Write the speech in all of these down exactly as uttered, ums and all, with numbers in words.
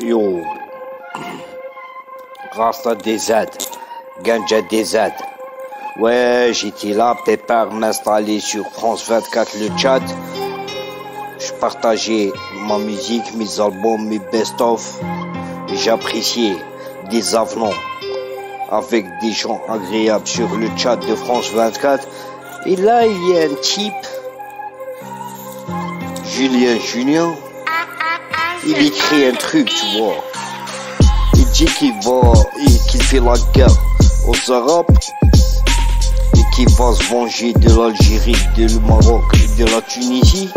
Yo, Rasta D Z, Ganja D Z. Ouais, j'étais là, pépère, m'installer sur France vingt-quatre, le Tchad. Je partageais ma musique, mes albums, mes best-of. Et j'appréciais des avenants avec des gens agréables sur le Tchad de France vingt-quatre. Et là, il y a un type, Julien Junior. Il écrit un truc, tu vois. Il dit qu'il va, qu'il fait la guerre aux Arabes et qu'il va se venger de l'Algérie, de le Maroc et de la Tunisie.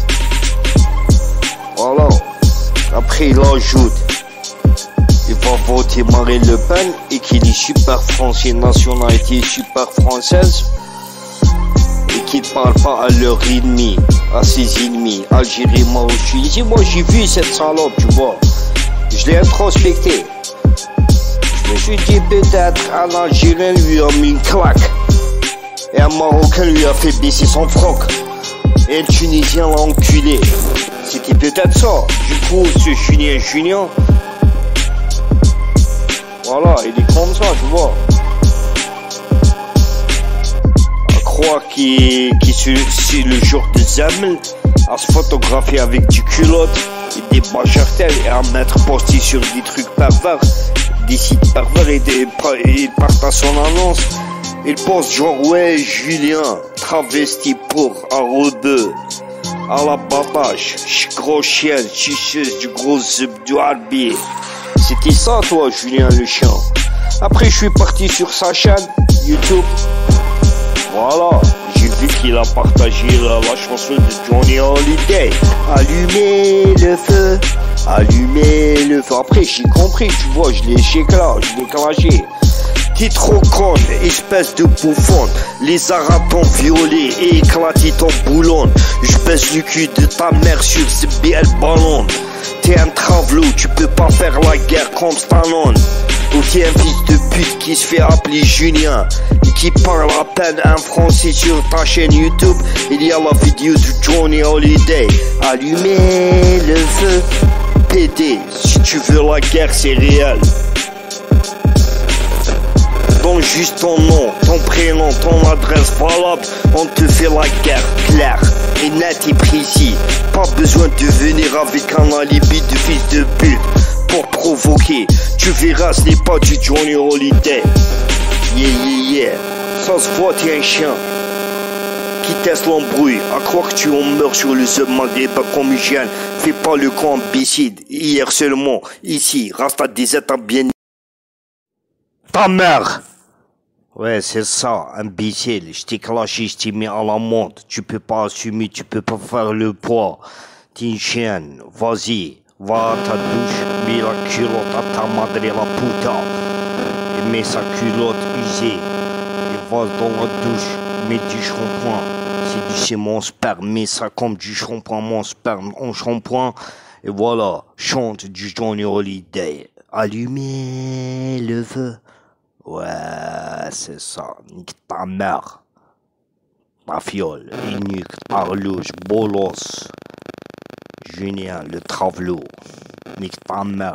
Voilà. Après, il ajoute, il va voter Marine Le Pen et qu'il est super français, nationalité super française. Qui ne parlent pas à leurs ennemis, à ses ennemis, Algérie, Maroc, Tunisie. Moi j'ai vu cette salope, tu vois. Je l'ai introspecté. Je me suis dit peut-être un Algérien lui a mis une claque. Et un Marocain lui a fait baisser son froc. Et un Tunisien l'a enculé. C'était peut-être ça. Du coup, ce Julien Junior, voilà, il est comme ça, tu vois. Croit qu'il qu c'est le jour de Zamel à se photographier avec du culotte et des bajartels et à mettre posté sur des trucs pervers, des sites pervers et, des, et il partage son annonce. Il pense genre ouais Julien travesti pour un rebeu à la babache, gros chien, chicheuse du gros zub du harbier. C'était ça toi Julien le chien. Après je suis parti sur sa chaîne YouTube. Voilà, j'ai vu qu'il a partagé la, la chanson de Johnny Hallyday. Allumez le feu, allumez le feu. Après j'ai compris, tu vois, je l'ai chécla, je l'ai clashé. T'es trop conne, espèce de bouffonne. Les Arabes t'ont violé et éclaté ton boulon. Je baisse le cul de ta mère sur ce bel ballon. T'es un travelot, tu peux pas faire la guerre comme Stallone. Ou t'es un fils de pute qui se fait appeler Julien et qui parle à peine un français sur ta chaîne YouTube. Il y a la vidéo de Johnny Hallyday. Allumez le feu, pédé. Si tu veux la guerre, c'est réel. Donne juste ton nom, ton prénom, ton adresse valable. On te fait la guerre claire et net et précis. Pas besoin de venir avec un alibi de fils de pute pour provoquer. Tu verras, ce n'est pas du Johnny Hallyday. Yeah, yeah, yeah. Ça se voit, t'es un chien qui teste l'embrouille. À croire que tu en meurs sur le sub maghrébin comme hygiène. Fais pas le camp imbécile. Hier seulement, ici, Rasta D Z a bien ta mère. Ouais, c'est ça, imbécile. Je t'ai clashé, je t'ai mis à la montre. Tu peux pas assumer, tu peux pas faire le poids. T'es une chienne, vas-y. Va à ta douche, mets la culotte à ta madre la puta. Et mets sa culotte usée. Et va dans la douche, mets du shampoing. C'est du c'est mon sperme, mets ça comme du shampoing, mon sperme en shampoing. Et voilà, chante du Johnny Hallyday. Allumez le feu. Ouais, c'est ça. Nique ta mère. Ta fiole, unique, arlouche, bolos. Julien, le travelot. Nique ta mère.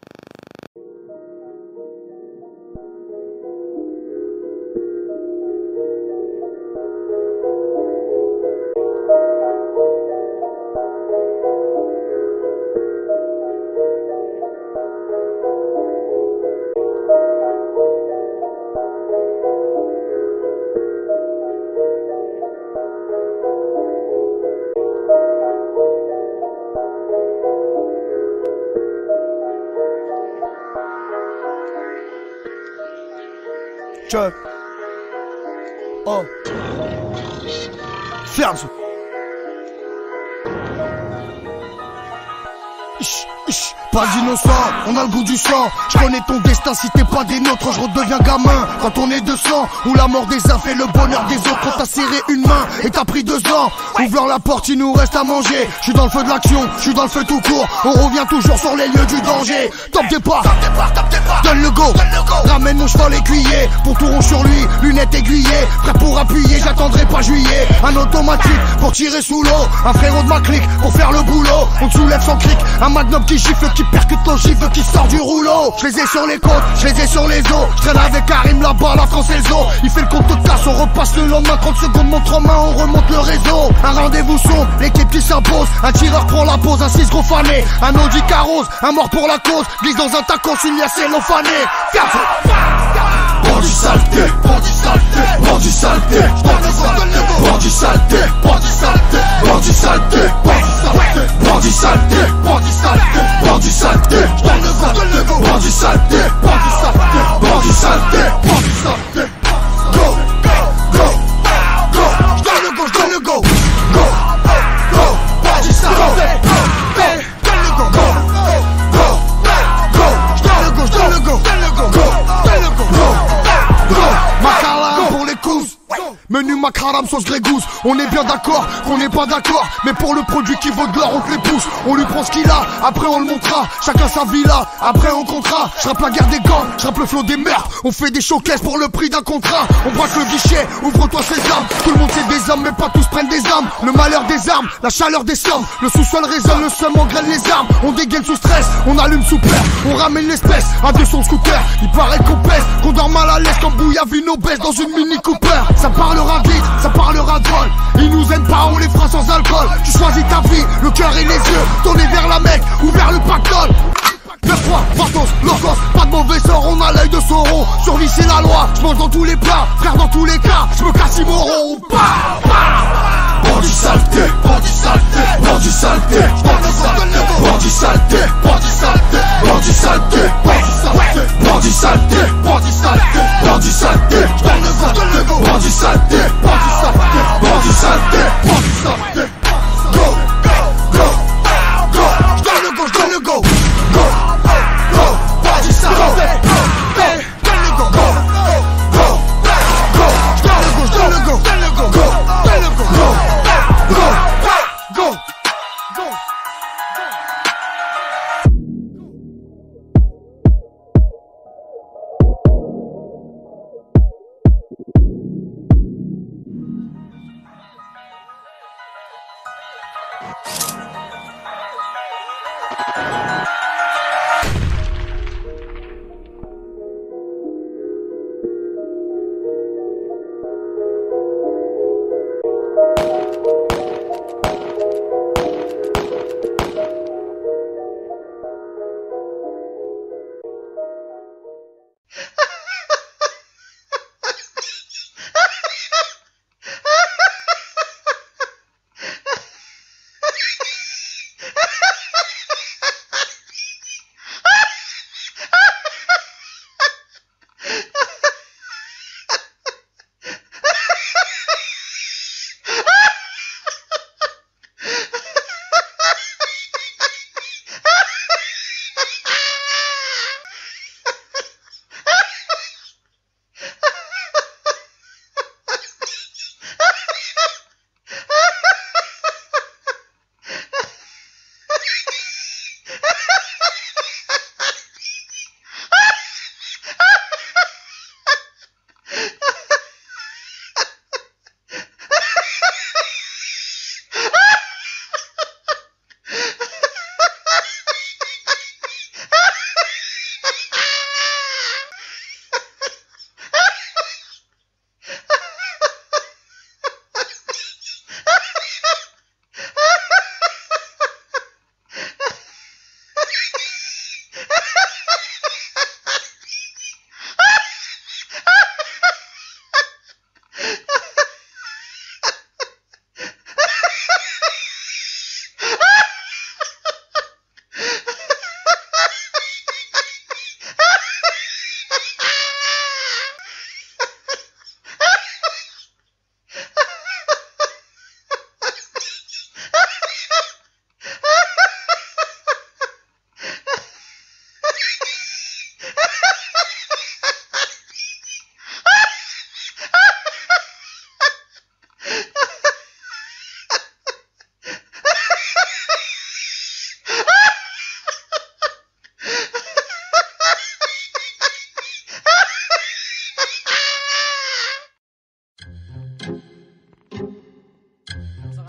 Check. Oh. Ferme. Ish, ish. Pas innocent, on a le goût du sang. Je connais ton destin, si t'es pas des nôtres, je redeviens gamin. Quand on est de sang, où la mort des uns fait le bonheur des autres. Quand t'as serré une main et t'as pris deux ans, ouvre la porte, il nous reste à manger. Je suis dans le feu de l'action, je suis dans le feu tout court. On revient toujours sur les lieux du danger. Top départ, top départ, top départ. Donne le go, donne le go. Ramène mon cheval écuyer, pour tout rond sur lui, lunettes aiguillées. Prêt pour appuyer, j'attendrai pas juillet. Un automatique pour tirer sous l'eau, un frérot de ma clique pour faire le boulot. On te soulève sans cric, un magnum qui gifle, qui percute l'ogive, qui sort du rouleau. Je les ai sur les côtes, je les ai sur les os. Je traîne avec Karim là-bas, la France et le zoo. Il fait le compte de casse, on repasse le lendemain. Trente secondes, montre en main, on remonte le réseau. Un rendez-vous sombre, l'équipe qui s'impose. Un tireur prend la pause, un six gros fané. Un Audi carrosse, un mort pour la cause. Glisse dans un tacon, une liasse non fané. Bandit saleté, bandit saleté, bandit saleté, bandit saleté, bandit saleté, bandit saleté, bandit saleté, bandit saleté, bandit saleté, bandit saleté, bandit saleté, bandit saleté. Go, go, go, go. J'donne le go, j'donne le go, go, go, bandit saleté, go, go, donne le go, go, go, go, j'donne le go, j'donne le go, donne le go, go, donne le go, go. Macaram pour les coups. Menu macaram sauce grégousse. On est bien d'accord qu'on n'est pas d'accord, mais pour le produit qui vaut de l'or on te les pousse. On lui prend ce qu'il a, après on le montrera. Chacun sa villa, après on comptera. J'rappe la guerre des gants, j'rappe le flot des meurtres. On fait des showcases pour le prix d'un contrat. On braque le guichet, ouvre-toi ses armes. Tout le monde c'est des hommes mais pas tous prennent des armes. Le malheur des armes, la chaleur des sommes. Le sous-sol résonne, le seum engraine les armes. On dégaine sous stress, on allume sous peur. On ramène l'espèce, adieu son scooter. Il paraît qu'on pèse, qu'on dort mal à l'aise quand Bouilla Vino baisse dans une Mini Cooper. Ça parlera vite, ça parlera de vol. Ils nous aiment pas, on les fera sans alcool. Tu choisis ta vie, le cœur et les yeux tournés vers la Mecque ou vers le pactole. neuf trois, Vartos, Locos, pas de mauvais sort, on a l'œil de Soro. Survie c'est la loi, je mange dans tous les plats. Frère dans tous les cas, je me casse Imoro. Bandit saleté, bandit saleté, bandit saleté, bandit saleté, bandit saleté, bandit saleté, bandit saleté, bandit saleté, bandit saleté, bandit saleté, bandit saleté, bandit saleté. Go, go, go, go. J'donne le go, j'donne le go, go, go, bandit saleté, donne le go, go, go, go. J'donne le go, j'donne le go, donne le go, go, donne le go.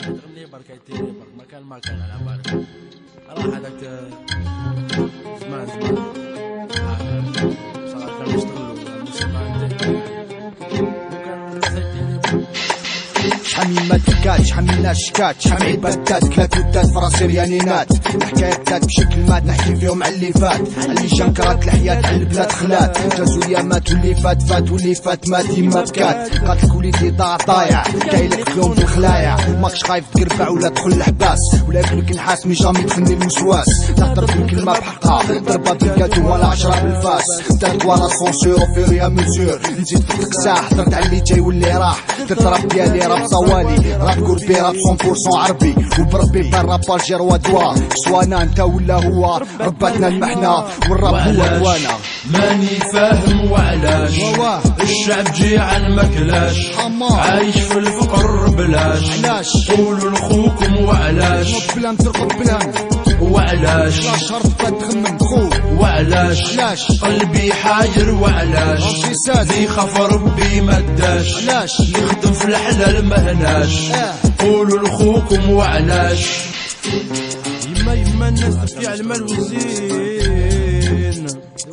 غني برك يتيري برك مكان مكان على بالك راه هذاك زمان زمان بصراحه كانوا يشتغلوا الموسيقى وكان الناس يتيري شحال من ماتيكات شحال من ناشكات شحال من عبادات كلات ودات فراسي ريانينات الحكايات بشكل مات نحكي فيهم على اللي فات على اللي جنكرات الحياة على البلاد خلات جازو اليامات واللي فات فات واللي فات مات يما بكات قاتلك وليدي ضاع ضايع كايلك فيهم في الخلايع ماكش خايف تقربع ولا تدخل الحباس ولا ياكلك نحاس مي جامي تخني الوسواس تهضر في الكلمة بحقها ضربة بالكاتو ولا عشرة بالفاس انت وانا سونسور في ريا ميزور نزيد في القساح هضرت على اللي جاي واللي راح تضرب ديالي راب صوالي راب كوربي راب مية بالمية عربي وبربي بان راب الجير ودوا سوانا انت ولا هو رباتنا المحنة والراب هو دوانا ماني فاهم وعلاش الشعب جيعان ماكلاش عايش في الفقر بلاش قولوا لخوكم وعلاش بلان ترقد بلان وعلاش لا شرط تخمم خو وعلاش قلبي حاير وعلاش اللي خاف ربي مداش يخدم في الحلال مهناش قولوا لخوكم وعلاش يما يما الناس تبكي على المال والزين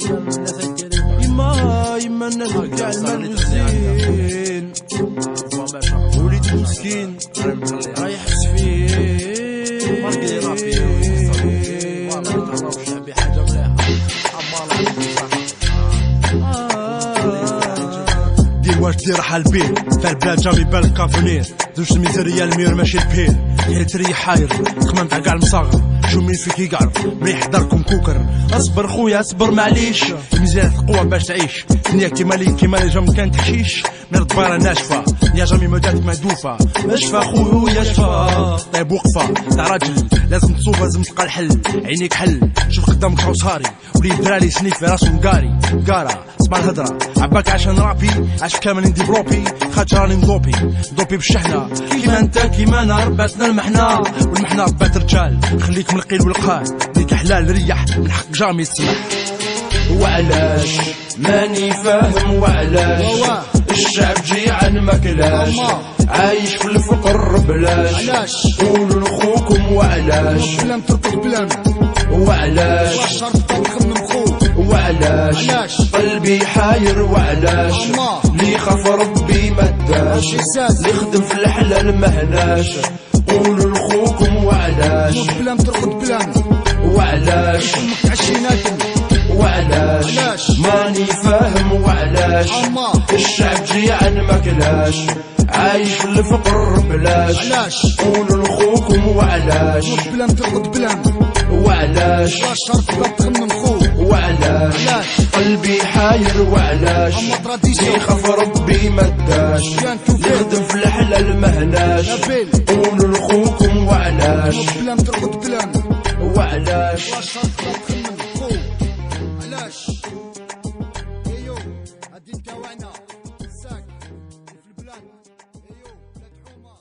يما يما الناس تبكي على المال والزين وليد مسكين راه يحس فيه دير واش دير حال بيه فالبلاد جامي بالك كافونير زوج الميزانية المير ماشي البير غير تريح حاير تخمم تاع كاع المصاغر شو مين فيك يقعرف مليح داركم كوكر اصبر خويا اصبر معليش الميزانية القوة باش تعيش الدنيا كيما لي كيما لي جام كان تحشيش من الضبارة ناشفة يا جامي مداتك مهدوفة اشفى خويا اشفى طيب وقفة تاع راجل لازم تصوب لازم تلقى الحل عينيك حل شوف قدامك عصاري وليد دراري سنيف في راسو مقاري مقارة اسمع الهدرة عباك عشان رابي عاش كامل ندي بروبي خاطر راني مضوبي مضوبي بالشحنة كيما انت كيما انا رباتنا المحنة والمحنة ربات رجال خليك من القيل والقال ليك حلال ريح من حق جامي السمح وعلاش ماني فاهم وعلاش الشعب جيعان ماكلاش عايش في الفقر بلاش قولوا لخوكم وعلاش بلان ترقد بلان وعلاش شرط تخمم خو وعلاش قلبي حاير وعلاش لي خاف ربي مداش يخدم في الحلال مهناش قولوا لخوكم وعلاش بلان ترقد بلان وعلاش امك عشريناتهم وعلاش ماني فاهم وعلاش الشعب جيعان ماكلاش عايش في الفقر بلاش قولوا لخوكم وعلاش بلان ترقد بلان وعلاش شرط لا تخمم خو وعلاش قلبي حاير وعلاش يخاف ربي مداش يخدم في الحلال مهناش قولوا لخوكم وعلاش بلان ترقد بلان وعلاش شرط لا تخمم خو علاش ايو هادي الكوانا الساك في البلاد ايو ولاد حومه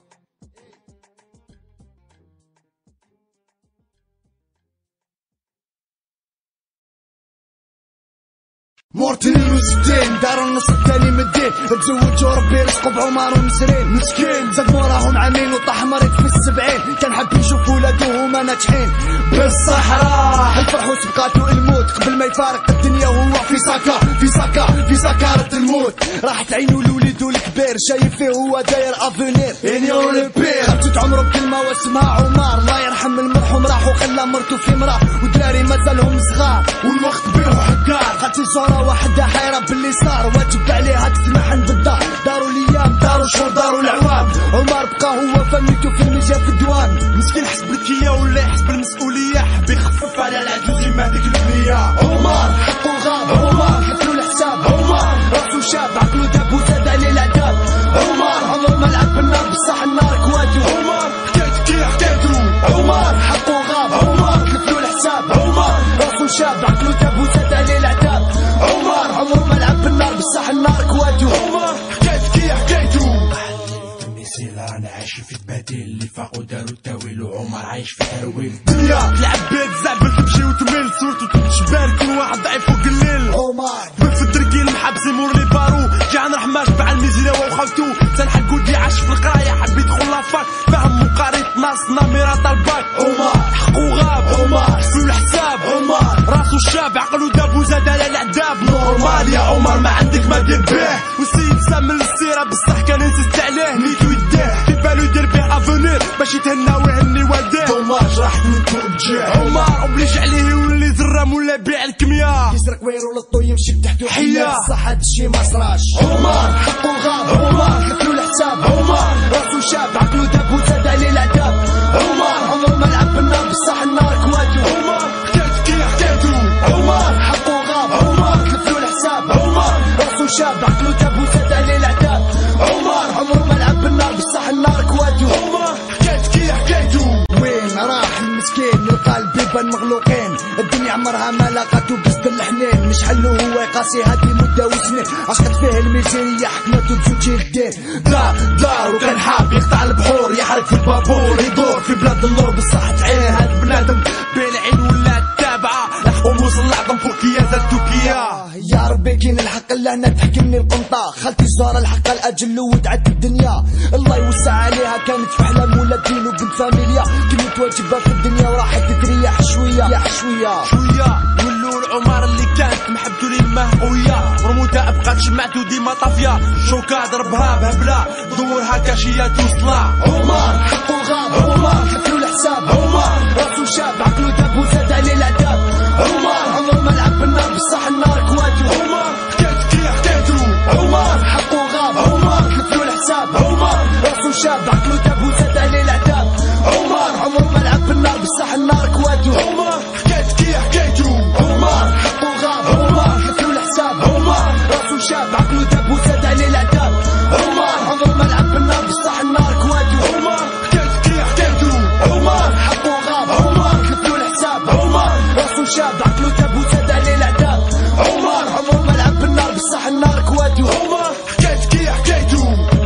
مورتين الوستين داروا النص الثاني من الدين تزوجوا ربي رزقوا بعمر ونسرين مسكين زاد موراهم عامين وطاح مريض في السبعين كان حاب يشوف ولادو هما ناجحين بالصحراء الفرح وسبقاتو الموت قبل ما يفارق الدنيا وهو في ساكا في ساكا في سكارة الموت راحت عينو لوليدو الكبير شايف فيه هو داير افونير انيو لبير خرجت عمرو بكلمة واسمها عمر الله يرحم المرحوم راح وخلى مرتو في مراه ودراري مازالهم صغار والوقت بيه حكار خالتي زهرة واحدة حيرة باللي صار واجب عليها تسمح عند الدار داروا الايام داروا الشهور داروا العوام عمر بقى هو فميتو في اللي جا في الدوام مسكين حسب الكيا ولا يحسب المسؤولية حب يخفف على العجوز ما ديك البنية عمر حقو غاب عمر حطلو الحساب عمر راسو شاب عقلو داب وزاد عليه العذاب عمر عمر ما لعب بالنار بصح النار كواتو عمر حكايت كي حكايتو عمر حقو غاب عمر حطلو الحساب عمر راسو شاب عقلو داب وزاد عليه العذاب عمر عمر ما لعب بالنار بصح النار كواتو عمر حكايت كي حكايتو رانا عايشين في البديل اللي فاقو دارو التاويل وعمر عايش في تاويل دنيا تلعب بيت زعبل تمشي وتميل صورتو تشبال كل واحد ضعيف فوق الليل عمر في الدركيل محبسي مور لي بارو جيعان رحمة تبع الميزيرة وخالتو تنحق ودي عاش في القراية حب يدخل لافاك فاهم مقاري راسنا ميرات الباك عمر حقو غاب عمر حسو الحساب عمر راسو الشاب عقلو داب وزاد على العذاب نورمال يا عمر ما عندك ما دير بيه والسيد سامل السيره بصح كان نسست عليه نيت ويديه كيفالو يدير بيه افونير باش يتهنى ويهني والديه دوماج راح نتوب جاه عمر اوبليج عليه يولي زرام ولا بيع الكميه يسرق ويرو للطو يمشي بتحتو حيا بصح هادشي ما صراش عمر حقو غاب عمر كتلو الحساب عمر راسو شاب عقلو داب وزاد عليه العذاب عمر عمر ما لعب بالنار بصح النار كواتو عمر حكيت كي حكيتو عمر حقو غاب عمر كتلو الحساب عمر راسو شاب عقلو داب وزاد عليه العذاب عمر عمر ما لعب بالنار بصح النار كواتو عمر حكيت كي حكيتو وين راح المسكين القلب يبان مغلوقين الدنيا عمرها ما لقاتو قصد الحنين مش حلو هو يقاسي هادي مدة وسنين عشقت فيه الميزانية حكمته بزوج الدين دار دار وكان حاب يقطع البحور يحرق في البابور يدور في بلاد النور بصح تعين هاد بنادم بين عين ولا التابعة لحقهم وصل لعظم فوكية زاد توكية يا ربي كاين الحق اللي هنا تحكمني القنطة خالتي زهرة الحق الأجل ودعت الدنيا الله يوسع عليها كانت في أحلام ولا دين وبنت فاميليا كلمة واجبها في الدنيا وراحت تريح شوية يا حشوية شوية ولو العمر اللي كانت محبتو ليماه قوية رموتها بقات شمعتو ديما طافية شوكا ضربها بهبلة دورها كاشية توصلا عمر حقو غاب عمر كتلو الحساب عمر راسو شاب عقلو داب وزاد عليه العذاب عمر عمر ما لعب بالنار بصح النار كواتو عمر حكيت كي حكيتو عمر حقو غاب عمر كتلو الحساب عمر راسو شاب عقلو داب وزاد عليه العذاب عمر عمر ما لعب بالنار بصح النار كواتو عمر حكيت كي حكيتو عمر حقو غاب عمر كتلو الحساب عمر راسو شاب عقلو داب وزاد عليه العذاب عمر عمر ما لعب بالنار بصح النار كواتو عمر حكيت كي حكيتو عمر حقو غاب عمر كتلو الحساب عمر راسو شاب عقلو داب وزاد عليه العذاب عمر عمر ما لعب بالنار بصح النار كواتو عمر حكيت كي حكيتو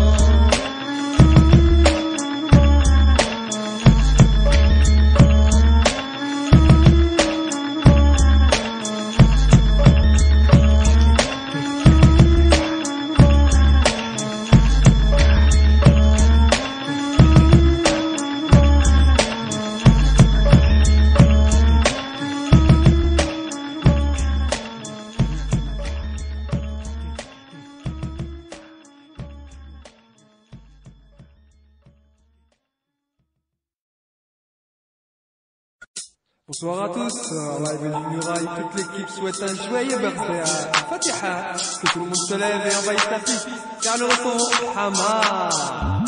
Bonsoir à tous, en live du Muraille, toute l'équipe souhaite un joyeux birthday à Fatiha, que tout le monde se lève et envahisse la piste, car le retour Hamad.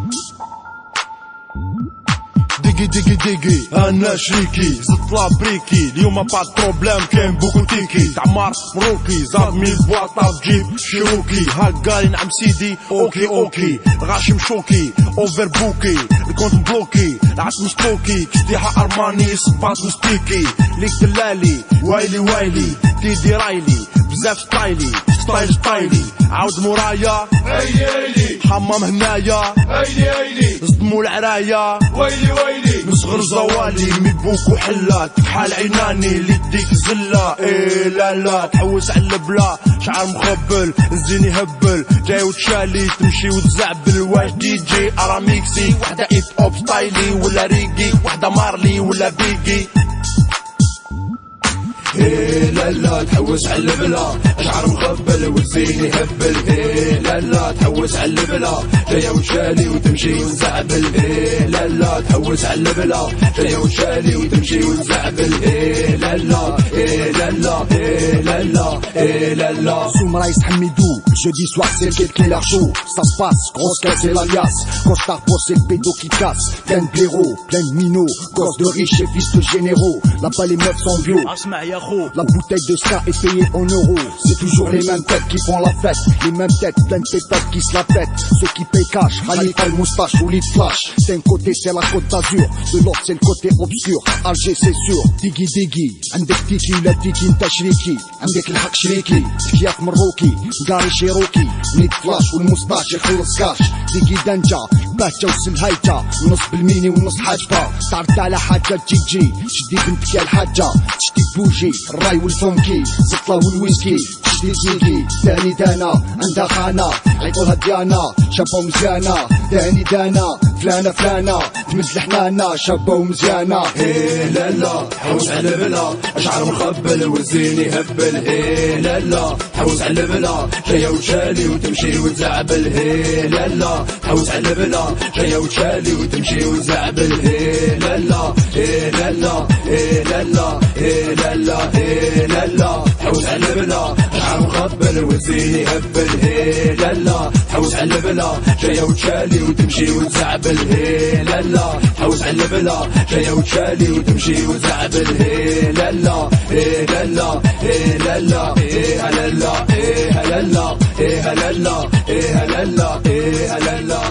دقي دقي دقي انا شريكي زدت لابريكي اليوم ما بعد بروبلام كاين بوكو تيكي تعمار مروكي زاد ميل بواطا تجيب شروكي هاكاي نعم سيدي اوكي اوكي غاشي مشوكي اوفر بوكي الكونت بلوكي العت مسبوكي كشتيحة ارماني صباط مستيكي ليك دلالي وايلي وايلي تيدي رايلي بزاف ستايلي ستايل ستايلي عاود مورايا ايلي ايلي حمام هنايا ايلي ايلي صدمو العرايا ويلي ويلي نصغر زوالي ميبوك وحلات بحال عيناني اللي تديك زلة ايه لا لا تحوس على البلا شعر مخبل الزين يهبل جاي وتشالي تمشي وتزعبل واش دي جي اراميكسي وحدة ايت اوب ستايلي ولا ريقي وحدة مارلي ولا بيقي إيه لا لا تحوس على البلا شعر مخبل والزين يهبل إيه لا لا تحوس على البلا جاية وتشالي وتمشي ونزعبل إيه لا لا تحوس على البلا جاية وتشالي وتمشي ونزعبل إيه لا لا إيه لا لا إيه لا لا إيه لا لا Soumraïs Hamidou, jeudi soir c'est le quai qui leur joue. Ça se passe, grosse caisse c'est l'alias. Quand je t'arpose c'est le pédo qui casse. Plein de blaireaux, plein de minots, gosse de riches et fils de généraux. Là-bas les meufs sont bio. La bouteille de ska est payée en euros. C'est toujours les mêmes têtes qui font la fête. Les mêmes têtes, plein de pétates qui se la pètent. Ceux qui payent cash, Khalifa le moustache ou lit flash. D'un côté c'est la côte d'Azur, de l'autre c'est le côté obscur. Alger c'est sûr, digi digi. عندك تيكي ولا تيكي انت شريكي. عندك الحق شريكي. تكياف مروكي. قاري شيروكي. نيت فلاش والموستاش يخلص كاش. ديجي دنجا باتا وسنهايتا، النص بالميني والنص حاجبة، تعرضت على حاجة تجي تجي شدي بنتك يا الحاجة، تشدي بوجي الراي والفونكي زطلة والويسكي، تشدي زيكي داني دانا عندها خانة عيطولها ديانا، شابة ومزيانة داني دانا فلانة فلانة تمد الحنانة شابة ومزيانة. هي لالا حوس على بلا اشعر مخبل والزين يهبل، هي لالا حوس على بلا جايه وتشالي وتمشي وتزعبل، هي لالا حوس على بلا جايه وتشالي وتمشي وتزعبل، هي لالا هي لالا هي لالا هي لالا هي لالا حوس على بلا اشعر مخبل والزين يهبل، هي لالا حوس على بلا جايه وتشالي وتمشي وتزعبل، هي لالا حوس على بلا جايه وتشالي وتمشي وتزعبل، هي لالا هي لالا هي لالا هي لالا هي لالا هي لالا هي لالا هي لالا.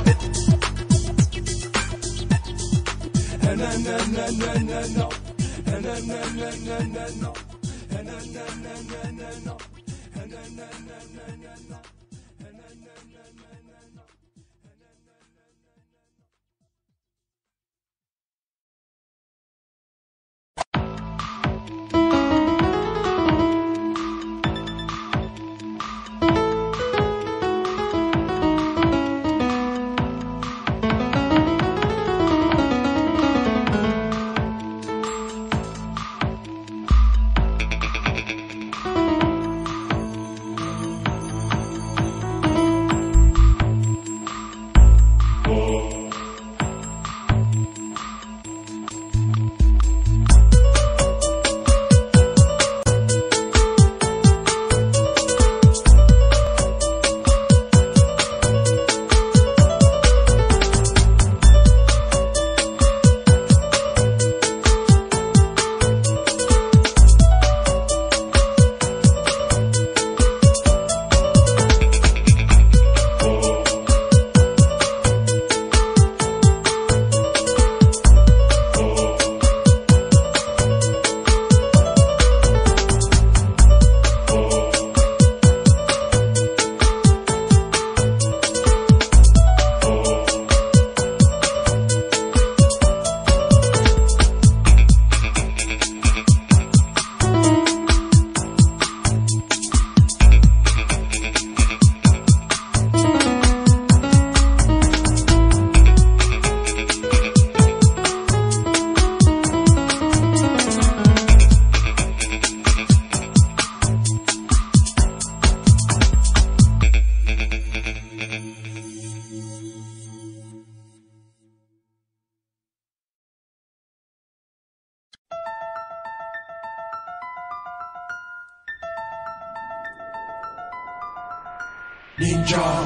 نينجا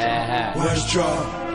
واش جا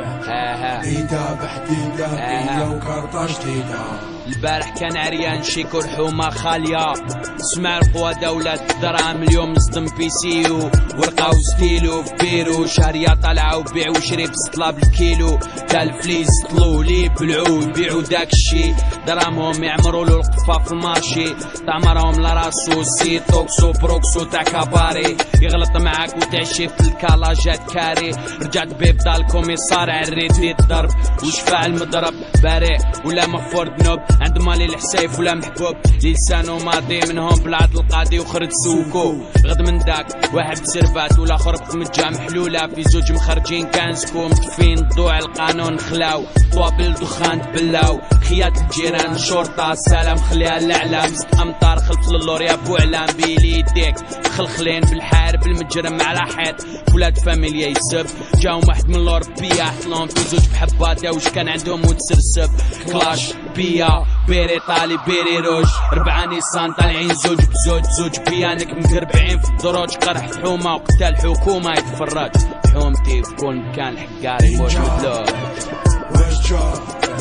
حديدة بحديدة بيا وكارطة جديدة. البارح كان عريان شيكو الحومة خالية، سمع القوى دولة الدراهم اليوم نصدم بيسيو ورقة وستيلو في بيرو، شهرية طالعة وبيع وشري بسطلة بالكيلو، تا الفليس طلو لي بلعو يبيعو داك الشي، دراهمهم يعمرو له القفا في المارشي، تعمرهم لراسو سي توكسو بروكسو تاع كاباري، يغلط معاك وتعشي في الكالاجات كاري، رجعت بيبدا الكوميسار عريت لي الضرب وشفع المضرب بارع ولا مغفور ذنوب، عند مالي الحسيف ولا محبوب لسانو ماضي منهم بلاد القاضي وخرج سوكو، غد من داك واحد بسربات والاخر بقمجة محلولة، في زوج مخرجين كانسكو مطفين ضوع القانون خلاو، طوابل دخان تبلاو، خيات الجيران شرطة سلام خليها الاعلام، ست امطار خلف اللوريا بوعلام بيلي يديك خلخلين بالحارب المجرم على حيط، ولاد فاميليا يسب جاهم واحد من الاوروبية حطلهم في زوج بحباتها وش كان عندهم متسرسب، كلاش بيا بيري طالي بيري روج، ربعة نيسان طالعين زوج بزوج، زوج بيانك مقربعين في الدروج، قرح حومة وقتال حكومة يتفرج، حومتي في كل مكان الحقاري موجود له. واش جا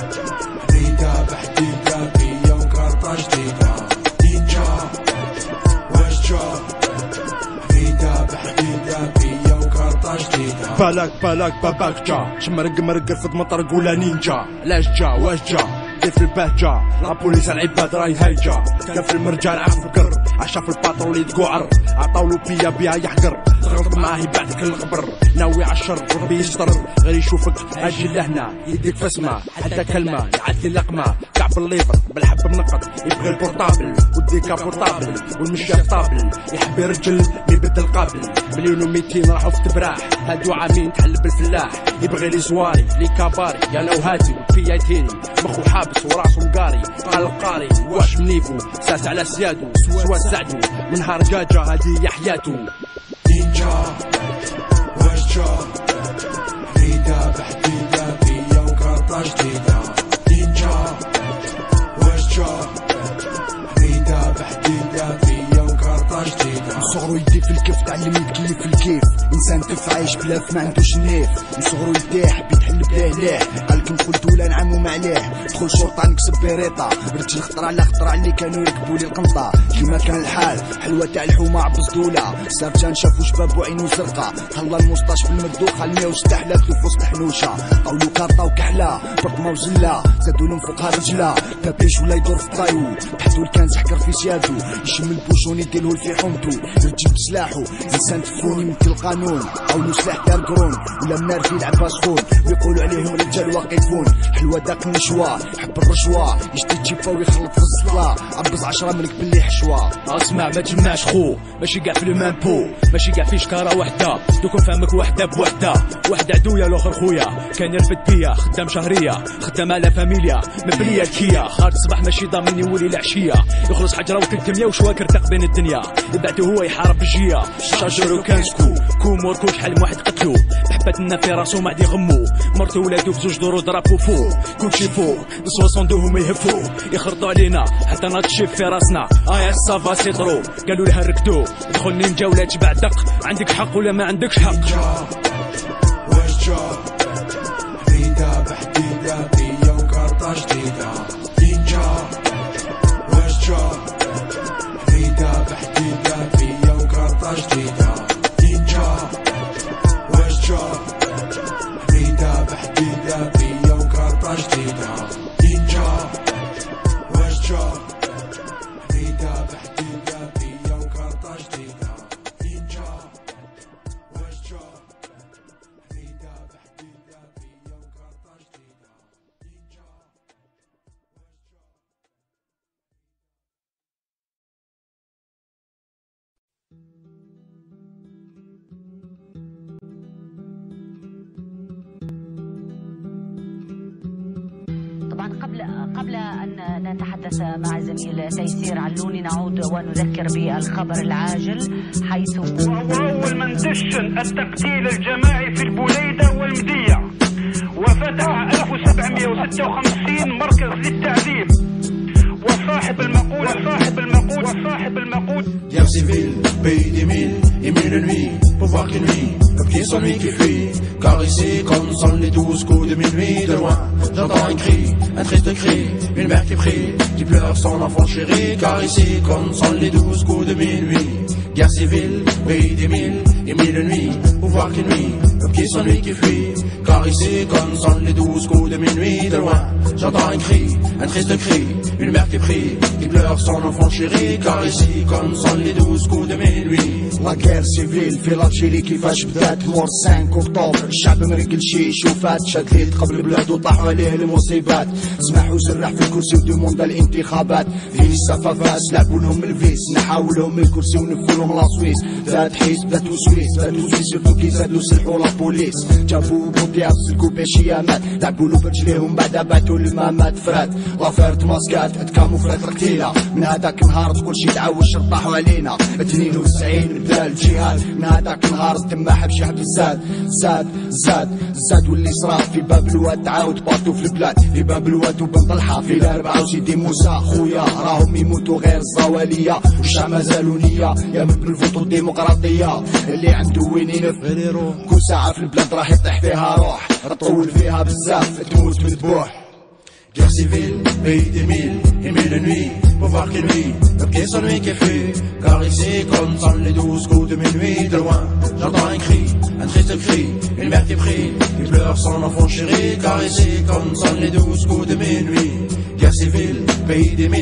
حديدة بحديدة بيا وكارطة جديدة. نينجا واش جا حديدة بحديدة بيا وكارطة جديدة. بالك بالك باباك جا شمرق مرق في مطر قولا نينجا، علاش جا واش جا كيف البهجة، لابوليس العباد راي هايجة، كيف المرجان عفقر عشا في الباترول يتقعر، عطاولو بيا بيها يحقر، تغلط معاه يبعدك الغبر، ناوي عالشر ربي يستر، غير يشوفك اجي لهنا يديك فسمة حتى كلمة يعدي اللقمة، كعب الليفر بالحب بنقط، يبغي البورتابل والديكا بورتابل والمشية طابل، يحب يرجل يبدل قابل، مليون وميتين راحوا في تبراح، هادو عامين تحل بالفلاح، يبغي لي زواري لي كاباري يا لو هاتي وفياتيني، مخو حابس وراسو مقاري، قال القاري واش منيفو ساس على سيادو، سوا سعدو من نهار قاجة هادي يا حياتو. نينجا واش جا حديدة بحديدة فيا وكارطة جديدة، نينجا واش جا حديدة بحديدة فيا وكارطة جديدة. من صغرو يدي في الكيف تعلم يتكيف في الكيف، انسان تف عايش بلاف ما عندوش نيف، من صغرو يدي حب يتحل بلاه لاه، قالكم قلتو لا نعم وما عليه، دخل شرطة نكسب بيريطة، رجل خطرة على خطرة اللي كانوا يركبوا لي القنطة، كيما كان الحال حلوة تاع الحومة عبز دولة، سارجان شافو شباب وعينو زرقاء، طلع الموسطاش في المردوخة المية وستة حلاتو في وسط حنوشة، قولو كارطة وكحلة برقمة وزلة، زادو لهم فوقها رجلة، تابيش ولا يدور في طايو، تحتو الكنز حكر في سيادو، يشم البوشون يديرلو في حومتو، رجل بسلاحو، انسان تفوني مثل القانون، قولو سلاح دار قرون، ولا منار في لعبة سخون، ويقولوا عليهم رجال واقفون، حلوة داق النشوة، يحب الرشوة، يشتي تشيبا ويخلط في الزطلة، عبز عشرة منك باللي حشوة. اسمع ما تجمعش خو، ماشي كاع في المام بو، ماشي كاع في شكارة وحدة، دوك نفهمك وحدة بوحدة، واحد عدويا الاخر خويا، كان يرفد بيا، خدام شهرية، خدام على فاميليا، مبنية الكيا، خارج الصباح ماشي ضامن يولي العشية، يخلص حجرة وتلتمية وشواكر تق بين الدنيا، يبعتو هو يحارب بالجية، شاجر وكانسكو، كومور كل شحال من واحد قتلو، بحبات لنا في راسو ما عاد يغمو، مرتو ولادو بزوج دورو ضربو فو، كلشي فو، نصوصندو هما يهفو، يخرطو علينا حتى ناتشيف في راسنا، ايا صافا سيطرو، قالوا لها ركدو، دخل نينجا ولا تبع دق، عندك حق ولا ما عندكش حق. واش جا حديدة بحديدة فيا وكارطة جديدة، نينجا واش جا حديدة بحديدة فيا وكارطة جديدة، نينجا واش جا حديدة بحديدة فيا وكارطة جديدة، نينجا واش جا حديدة بحديدة فيا وكارطة جديدة، نينجا واش جا حديدة بحديدة فيا وكارطة جديدة، نينجا. طبعا قبل قبل ان نتحدث مع زميل تيسير علوني نعود ونذكر بالخبر العاجل، حيث وهو اول من دشن التقتيل الجماعي في البوليده والمديه، وفتح ألف وسبعمئة وستة وخمسين مركز للتعذيب، وصاحب المقول وصاحب المقول وصاحب المقول Guerre civile, pays des mille, et mille nuits, pour voir qu'une nuit, le pied sans lui qui fuit, car ici, comme sonnent les douze coups de minuit, de loin, j'entends un cri, un triste cri, une mère qui prie, qui pleure son enfant chéri, car ici, comme sonnent les douze coups de minuit, guerre civile, pays des mille, et mille nuits, pour voir qu'une nuit, le pied sans lui qui fuit, car ici, comme sonnent les douze coups de minuit, de loin, j'entends un cri, un triste cri, une mère qui prie, qui pleure son enfant chéri, car ici, comme sonnent les douze coups de minuit. لا غير سيفيل في الجيري كيفاش بدات مور خمسة اكتوبر، الشعب مريقل شي شوفات، شاد ليل قبل بلادو طاحوا عليه المصيبات، سمح وسرح في الكرسي ودوموند الانتخابات، فين الصفافاس لعبوا لهم الفيس، نحاولهم الكرسي ونفوا لهم لاسويس، زاد حيس بلاد وسويس، بلاد وسويس سيرتو كي زادو سلحوا لابوليس، جابوا بوطيا سلكوا باشيامات، لعبوا له برجليهم بعدا بعتوا المامات فرات، لافير تماسكات تكاموفلات ركتيله، من هذاك النهار تقول شي تعاوش طاحوا علينا، اثنين وتسعين بدا الجهاد، من هذاك النهار الدماح بشي حد زاد زاد زاد زاد، واللي صرا في باب الواد تعاود بارتو في البلاد، في باب الواد وبن طلحه في الاربعه وسيدي موسى خويا، راهم يموتوا غير الزواليه، والشعب مازالوا نيه يا من بالفوتو الديمقراطيه، اللي عنده وين يلف كل ساعه في البلاد راه يطيح فيها روح، طول فيها بزاف تموت مذبوح. Guerre civile, pays des mille et mille nuits, pour voir qu'une nuit, le pied sans lui qui fuit, car ici, comme sonnent les douze coups de minuit, de loin, j'entends un cri, un triste cri, une mère qui prie, qui pleure son enfant chéri, car ici, comme sonnent les douze coups de minuit. Guerre civile, pays des mille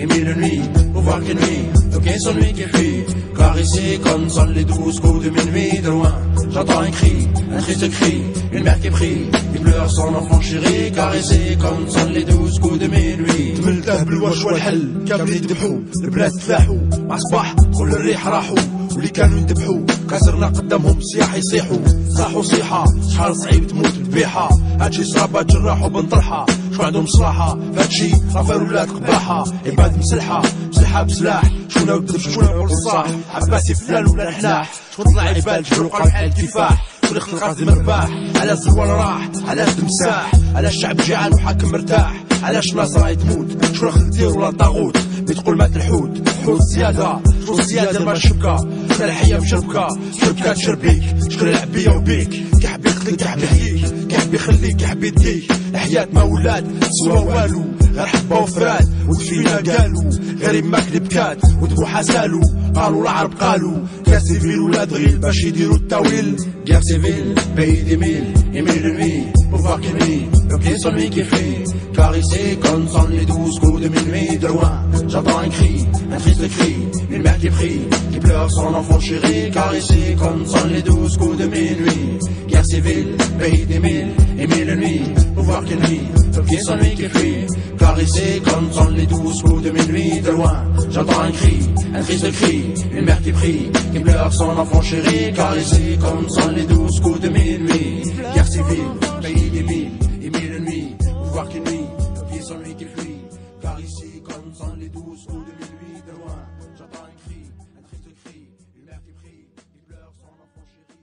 mille nuits pour voir qu'une nuit, aucun son nuit qui fuit. Caressé comme sonnent les douze coups de minuit. De loin, j'entends un cri, un triste cri, une mère qui prie, qui pleure son enfant chéri. Caressé comme sonnent les douze coups de minuit. تملته بالوش والحل كامل يذبحوا البلاد تلاحوا مع صباح كل الريح راحوا واللي كانوا يذبحوا كسرنا قدامهم سياح يصيحوا صاحوا صيحة شحال صعيب تموت الذبيحة هادشي صرابات جراح وبنطرحة شو عندهم صراحة فهادشي رافال ولاد قباحة عباد مسلحة مسلحة بسلاح شونا ودرش شونا والصاح عباسي فلان ولا الحلاح شو طلع عباد جبلو قلب بحال التفاح شو اللي خلق قاسي مرباح على الزوال راح على التمساح على الشعب جيعان وحاكم مرتاح علاش ناس راهي تموت شو راح دير ولا طاغوت بتقول مات الحوت حوت زيادة شو زيادة ما الشبكة حتى الحية مشربكة شربكة تشربيك شكون يلعب بيا وبيك كحبي يقتلك كحبي يحييك كحبي يخليك كحبي يديك الحياة ما ولاد سوا والو غير حبة وفراد وتفينا قالوا غير ما كذب كات وذبوحة سالو قالوا العرب قالوا كير سيفيل ولاد غيل باش يديروا التاويل كير سيفيل pays des mille et mille nuits pour voir qu'une nuit aucun son nuit qui fuit caressé comme sonnent les douze coups de minuit. De loin j'entends un cri, un triste cri, une mère qui prie, qui pleure son enfant chéri. Caressé comme sonnent les douze coups de minuit. Guerre civile, pays des mille et mille nuits pour voir qu'une nuit aucun son nuit qui fuit caressé comme sonnent les douze coups de minuit. De loin j'entends un cri, un triste cri, une mère qui prie, qui pleure son enfant chéri. Caressé comme sonnent les douze coups de minuit. Guerre civile, pays des mille et mille nuits pour voir qu'une nuit aucun son nuit qui fuit caressé comme sonnent les douze coups de minuit. De loin j'entends un cri, un triste cri, une mère qui prie, qui pleure son enfant chéri.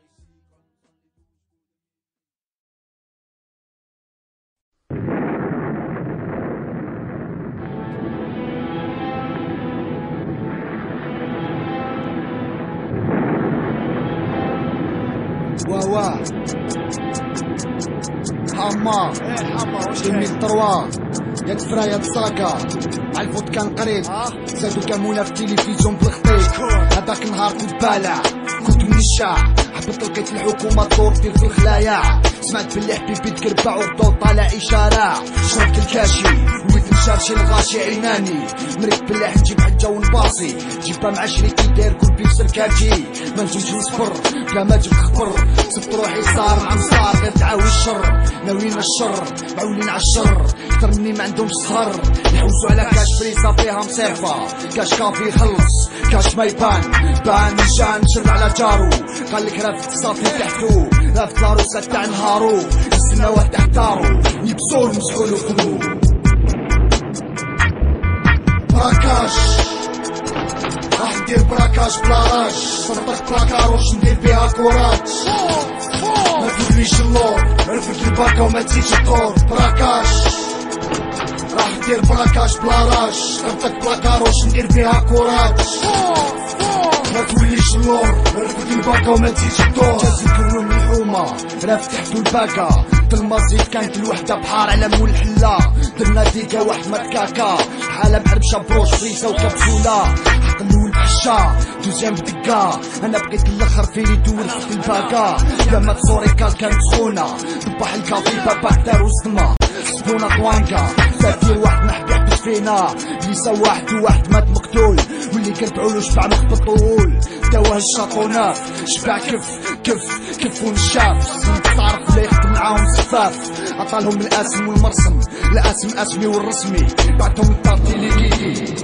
واوا حمار ألفين وثلاثة يا تفرا يا تساكا عالفوت كان قريب زادو كامونا في التلفزيون بالخطيط هذاك النهار كنت بالع كنت من الشاع حبط لقيت الحكومة تدور في الخلايا سمعت باللي حبيبي تكربع والضوء طالع إشارة شربت الكاشي وليت نشارشي الغاشي عيناني مريت بالله نجيب حجة ونباصي جيبها مع شريكي داير كل بيكسر كاجي ما نجمش نصبر بلا ما جبت خبر سبت روحي صار مع مصار غير تعاوي الشر ناويين الشر معولين على الشر اكتر مني ما عندهمش سهر يحوسوا على كاش فريسة فيها مصيفة كاش كافي يخلص كاش ما يبان بان جان شر على جارو قال لك رافت صافي تحتو رافت لاروسة تاع نهارو السناوة تحتارو يبسو المسحول وخذو براكاش راح ندير براكاش بلاراج صرتك بلاكاروش ندير بيها كوراج ما تقوليش اللور عرفت الباكا وما تزيدش الطور براكاش راح ندير براكاش بلاراج صرتك بلاكاروش ندير بيها كوراج ما توليش اللور عرفت الباكا وما تزيدش الطور جازي كلهم الحومة راه فتحتو الباكا المصيد كانت الوحدة بحار على مول الحلة درنا ديكا واحد متكاكا حالة بحربشة بروش فريسة وكبسولة حق الأول بحشة دوزيام بدقة أنا بقيت الأخر فيني دور في الباكا لما تصوري كال كانت سخونة طباح الكافي باباك دار وصدمة سبونة طوانكا تأثير واحد نحب يحبس فينا ليسا واحد وواحد مات مقتول واللي كنبعولو شبع مخبط طول دواه الشاطونات شبع كف كف كف ونشاف تعرف بلا يخدم معاهم سفاف عطالهم الاسم والمرسم الاسم اسمي والرسمي بعدهم الطارتي ليكيكي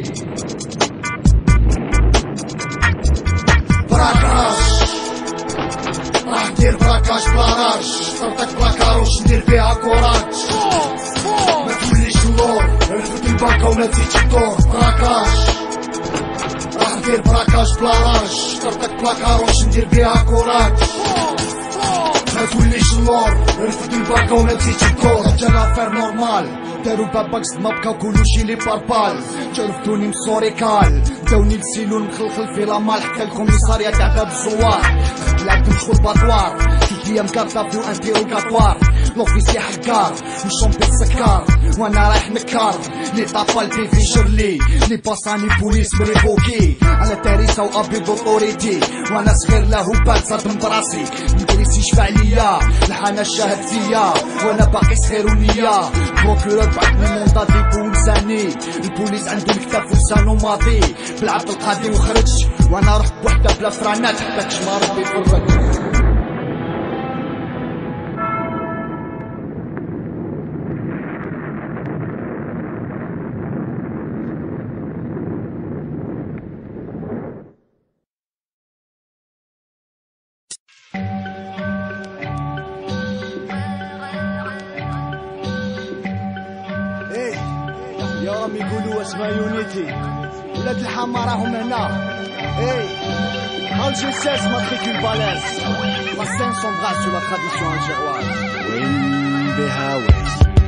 براكاش راح ندير براكاش بلاراج صرتك بلاكاروش ندير فيها كوراج ما توليش اللور عرفت الباكا وما تزيدش الدور براكاش راح ندير براكاش بلاراج صرتك بلاكاروش ندير فيها كوراج ما توليش اللور عرفت الباكا وما تزيدش الدور رجال افير نورمال دارو باباك ما بقاو كلشي لي باربال عرفتوني مصوريكال داوني لسيلون مخلخل في لامال حتى الكوميساريا تاع باب الزوار خدت لعبتو شغل باطوار ثلاث ايام كارطافي وانتيروغاتوار لوفيسي حكار وشومبي سكار وانا رايح نكار لي طابال بي في شرلي لي باساني بوليس بريفوكي على تاريسا وابي دوطوريتي وانا صغير له بال صدم براسي ندري راسي شفع ليا الحانة شاهد فيا وانا باقي صغير ونية بروكورور بعتني مونداتي بونساني البوليس عنده الكتاب ولسانو ماضي بالعبد القادي وخرج وانا رحت بوحدة بلا فرانات حتى كشما ربي فرج. راهم يقولوا اسمها يونيتي ولاد الحما راهم هنا. اي الجي سيس ماتريكول بالاز لا سين سون برا سو لا تراديسيون الجيرواز. وين بها وين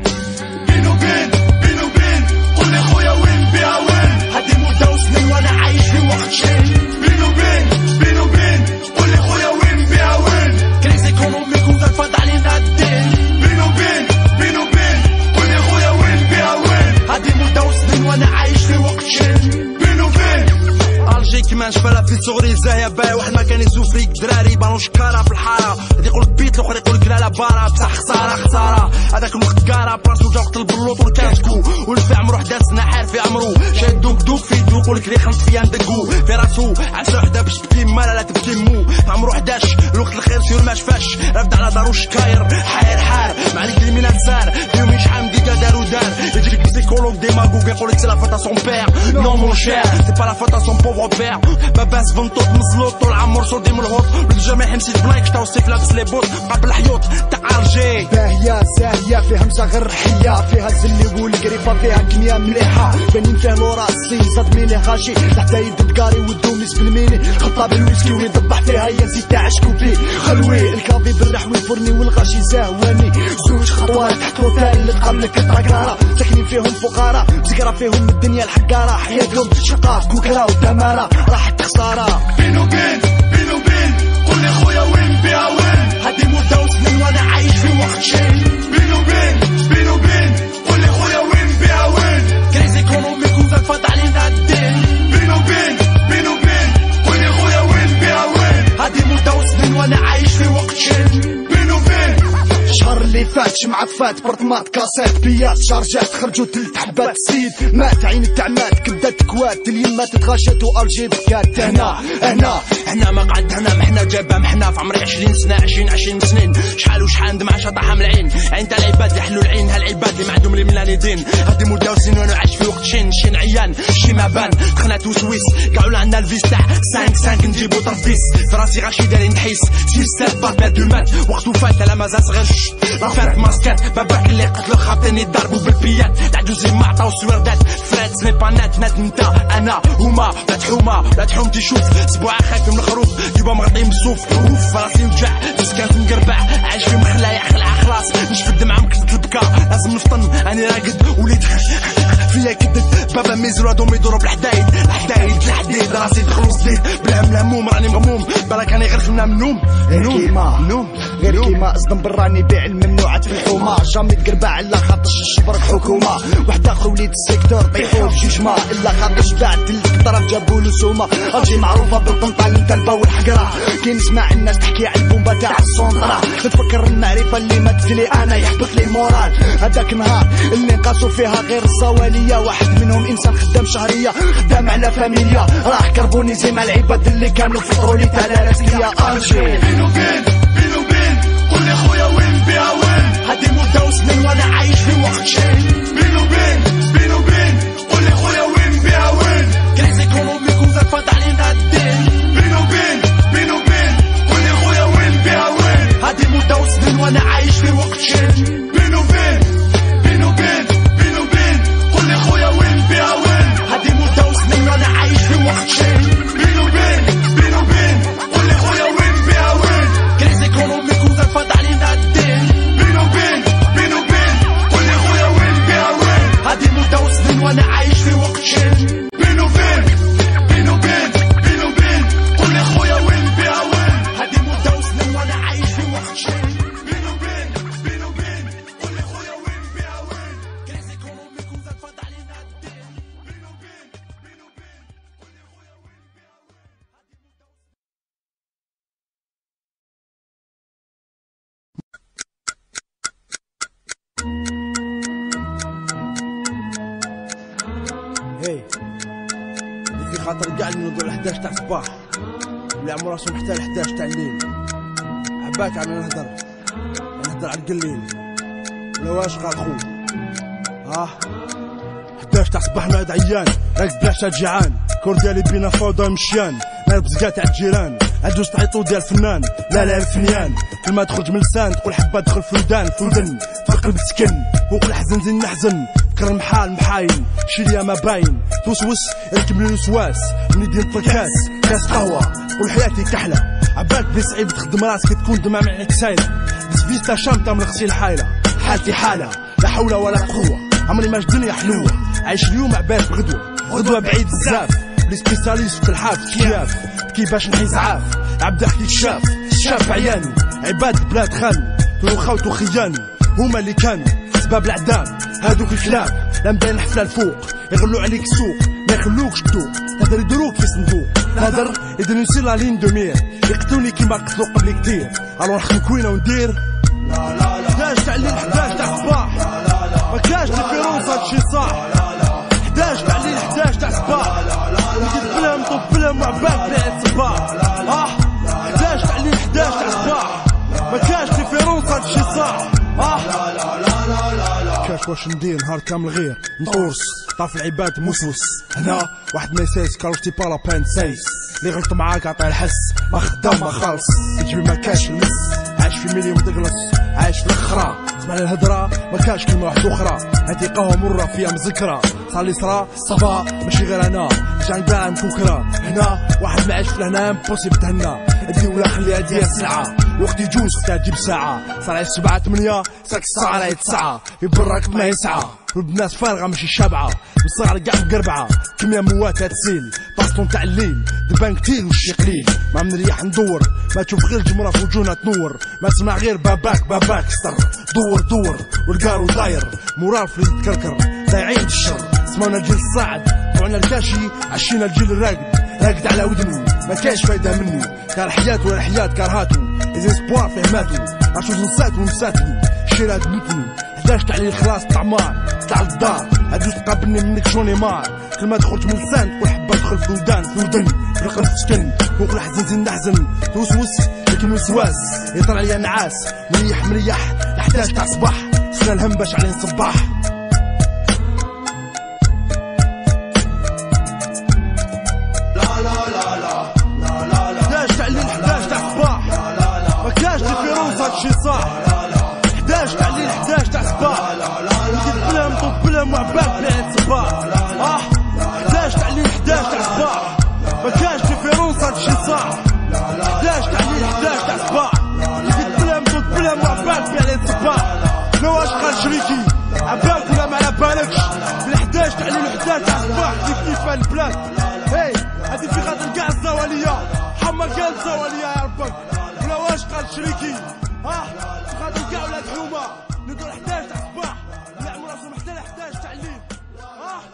بينو بين بينو بين قول لي خويا وين بها وين هادي مدة وسنين وانا عايش في وقت شين. بينو بين بينو بين قول لي خويا وين بها وين كريز ايكونوميك وزاد فاض علينا الدين. بينو بين بينو بين قول لي خويا وين بها وين هادي مدة وسنين وانا عايش في وقت شين. بينو بين الجي كيما نشفالها في صغري زاهيه باهي واحد ما كان يسوفريك دراري بانو شكاره في الحاره هادي يقولك بيت الاخر يقولك لا لا بارا بصح خساره خساره هذاك الوقت كاره براسو جا وقت البلوط والكاسكو والفعم روح داس نحار في عمرو شاد دوك دوك في دوك يقولك لي خمس فيا ندقو في راسو عسى وحده باش تبكي مالا لا تبكي مو عمرو حداش الوقت الخير سير ما شفاش رافد على دارو شكاير حاير حار ما عليك ليمينات سار فيهم شحال ديكا دارو دار يجيك بسيكولوج ديماغوغ يقولك سي لا فوت ا سون بير نو مون شير سي با لا فوت ا سون بوفر بير باباس فنطوط مزلوط طول عمر صودي من الهوط بالجميع حمسيت بلايك شتا وصيف لابس لي بوط قبل الحيوط تاع ارجي باهيه زاهيه فيها مزغر رحيه فيها الزلي والقريفه فيها كميه مليحه بنين فيه لورا الصين زاد ميلي غاشي حتى يد كاري والدوميس بالميني خطا بالويسكي ويضبح فيها يا زيد تاع شكوبي خلوي الكافي بالرحوي الفرني والغاشي زهواني زوج خطوات تحت روتال اللي قبلك طاقاره ساكنين فيهم فقراء زقرا فيهم الدنيا الحقاره حياتهم شقاء كوكرا ودماره راحت خساره. بينو بين بينو بين قول لي خويا وين بها وين هادي مدة وسنين وانا عايش في وقت شين. بينو بين بينو بين قول لي خويا وين بها وين كريز ايكونوميك وزاد فاض علينا الدين. بينو بين بينو بين قول لي خويا وين بها وين هادي مدة وسنين وانا عايش في وقت شين. بينو بين الشهر اللي فات شمعفات برطمات كاسات بيات شارجات خرجوا تلت حبات سيد مات عين التعمات كبدات كوات اليمات تغاشت والجي بكات. هنا هنا هنا ما قعد هنا محنا جابها محنا في عمري عشرين سنة عشرين عشرين سنين شحال وشحال دمع شطحها من العين عين تاع العباد اللي حلوا العين هالعباد اللي ما عندهم لي ملانيدين هادي مدة وسنين وانا عايش في وقت شين شين عيان شي ما بان دخلت وسويس قالوا عندنا الفيس تاع خمسة خمسة نجيبو طربيس في راسي غاشي دايرين نحيس سير سات بارتنر دو مات وقتو فات لا مازال صغير لافير ماسكات باباك اللي قتلو خاطيني ضربو بالبيات العجوز اللي ما عطاو سوردات فرات سني بانات نات نتا انا هما لا تحوما لا تحوم تشوف سبوعه خايف من الخروف جيبهم مغطيين بالصوف اوف راسي وجع مسكات مقربع عايش في مخلايا خلعه خلاص نشف الدمعه مكتت البكا لازم نفطن اني راقد وليد فيا كدت بابا ميزرو هادهم يدورو بالحدايد الحدايد الحديد راسي دخلو صديد بالهم الهموم راني مغموم بالك راني غير فينا من النوم غير كيما نوم غير كيما اصدم براني بيع الممنوعات في الحومه جامي تقربع الا خاطش الشبرك حكومه واحد اخر وليد السيكتور طيحو بجوجما الا خاطش بعد الطرف جابولو سومه الجي معروفه بالطنطال الدلبه والحقره كي نسمع الناس تحكي على البومبا تاع السونطره نتفكر المعرفه اللي ماتت لي انا يحبط لي مورال هذاك نهار اللي نقاسو فيها غير الصواليه واحد منهم انسان خدام شهريه خدام على فاميليا راح كربوني زي مع العباد اللي كانوا في طرولي تاع الاسليه الجي. بينو بين بينو بين قول لي خويا وين بها وين هادي مدة وسنين وانا عايش في وقت شين. بينو بين بينو بين قول لي خويا وين بها وين كريز ايكونوميك وزاد فاض علينا الدين. بينو بين بينو بين قول لي خويا وين بها وين هادي مدة وسنين وانا عايش في وقت شين. بينو بين بينو بين بينو بين قول لي خويا وين بها وين هادي مدة وسنين وانا عايش في وقت شين. بينو بين بينو بين قول لي خويا وين بها وين كريز ايكونوميك وزاد فاض علينا الدين. بينو بين بينو بين قول لي خويا وين بها وين خاطر كاع اللي نوضو لحداش تاع الصباح اللي عمو راسو حتى لحداش تاع الليل. عباك انا نهضر نهضر على القليل ولا واش قال خو. اه حداش تاع الصباح نعد عيان راك بلاش جيعان كور ديالي بينا فوضى مشيان نهرب زكا تاع الجيران عجوز تعيطو ديال الفنان لا لا الفنيان كلمة تخرج من لسان تقول حبة تدخل في الودان في الودن في القلب تسكن فوق الحزن زين نحزن فكر محال محاين شيليا ما باين توسوس يركب لي الوسواس من يدي نطل كاس كاس قهوة تقول حياتي كحلة عباك بلي صعيب تخدم راسك تكون دمع معك سايلة بس فيستا شامتة من الغسيل حايلة حالتي حالة لا حول ولا قوة عمري ما الدنيا حلوة عايش اليوم عباك بغدوة غدوة بعيد بزاف بلي سبيساليست في الحاف كياف كي باش نحيز عاف عبد حكي شاف شاف عياني عباد البلاد خانوا تقولوا خاوتو خياني هما اللي كانوا سباب العدام هادوك الكلاب لا مبين حفلة الفوق يغلو عليك السوق ما يخلوكش تدوق نهدر يدروك في صندوق نهدر اذا نسير لا لين دومير يقتلوني كيما قتلو قبل كتير الو نخدم كوينه وندير لا لا لا حداش تاع الليل حداش تاع الصباح ما كاش ديفيرونس هادشي صح حداش تاع الليل حداش تاع الصباح ندير فيلم طوب فيلم وعباك بلعب صباح اه حداش تاع الليل حداش تاع الصباح ما كاش ديفيرونس هادشي صح اه كاش واش ندير نهار كامل غير نطورس طاف العباد موسوس هنا واحد ما يسايس كاروتي بالا بان سايس اللي غلط معاك عطيه الحس ما خدام ما خالص تجيب ما كاش المس عايش في مليون تقلص عايش في الخرا اسمع الهدرة ما كاش كلمة واحدة أخرى هاتي قهوة مرة فيها مذكرة صار لي صرا صفا ماشي غير أنا جان كاع مكوكرة هنا واحد ما عايش في الهنا امبوسيبل تهنا ادي ولا خليها ديال سلعة وقت يجوز ختا تجيب ساعة صار عايش سبعة ثمانية ساك الساعة راهي تسعة في براك ما يسعى الناس فارغة ماشي شابعة والصغار كاع مقربعة كمية موات هتسيل باستون تاع الليل دبان كتير وشي قليل ما منريح ندور ما تشوف غير جمرة في وجونا تنور ما تسمع غير باباك باباك ستر دور دور والقارو داير مرار في يتكركر ضايعين الشر سمعنا الجيل الصاعد طلعنا الكاشي عشينا الجيل الراقد راقد على ودني ما كاش فايدة مني كار حياة ولا حياة كارهاتو إزيسبوار فيه ماتو عشوز نسات ونساتني شيرات بوتني حداش تاع لي خلاص طعمار طلع للدار هادوش تقابلني منك جوني مار كلمة تخرج من لسان تقول حبة تدخل في الودان في الودن في القلب تسكن فوق الحزن زين نحزن توسوس لكن وسواس يطلع ليا نعاس مريح مريح لحداش تاع صباح سنا الهم باش عليه نصباح هادشي صح حداش تاع الليل حداش تاع الصباح ندير فيلم طوب فيلم وعباك بلعب صباح اه حداش تاع الليل حداش تاع الصباح ما كاش ديفيرونس هادشي صح حداش تاع الليل حداش تاع الصباح ندير فيلم طوب فيلم وعباك بلعب صباح لا واش قال شريكي عباك ولا ما على بالكش بالحداش تاع الليل حداش تاع الصباح كيف كيف البلاد هاي هادي في خاطر كاع الزواليه حما كاع الزواليه يا ربك ولا واش قال شريكي اه خاطر كاع ولاد حومه ندور حداش تاع الصباح يعملوا راسهم حتى لحداش تاع الليل اه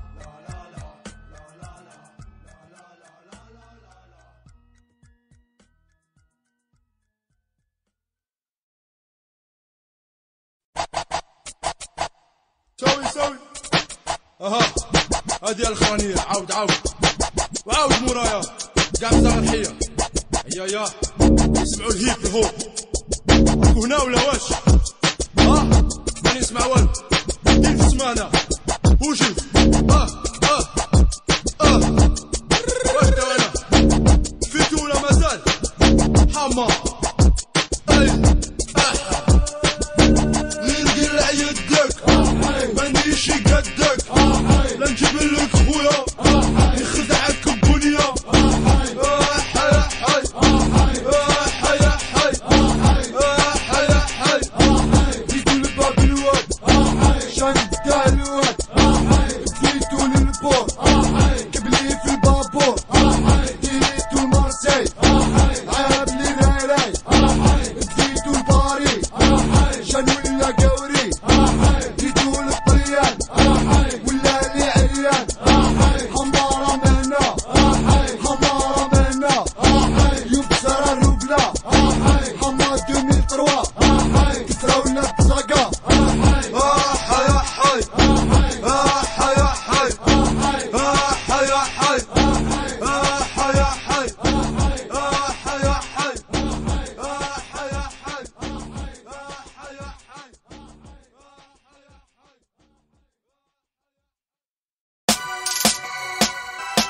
سوي سوي اها هادي الخرانيه عاود عاود وعاود مورايا كاع مزاغ الحيه يا يا يسمعوا الهيب الهو راكو هنا ولا واش؟ اه ما نسمع والو دير في السمانة وشوف اه اه اه واش داو انا فيتو ولا مازال؟ حما اي اه غير قلع يدك مانيش قدك لا نجيب لك خويا يخدعك ببنيه ولا لي عريان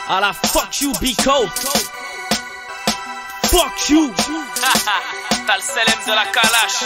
à la fuck you Biko. Fuck you. T'as le célèbre de la Kalash.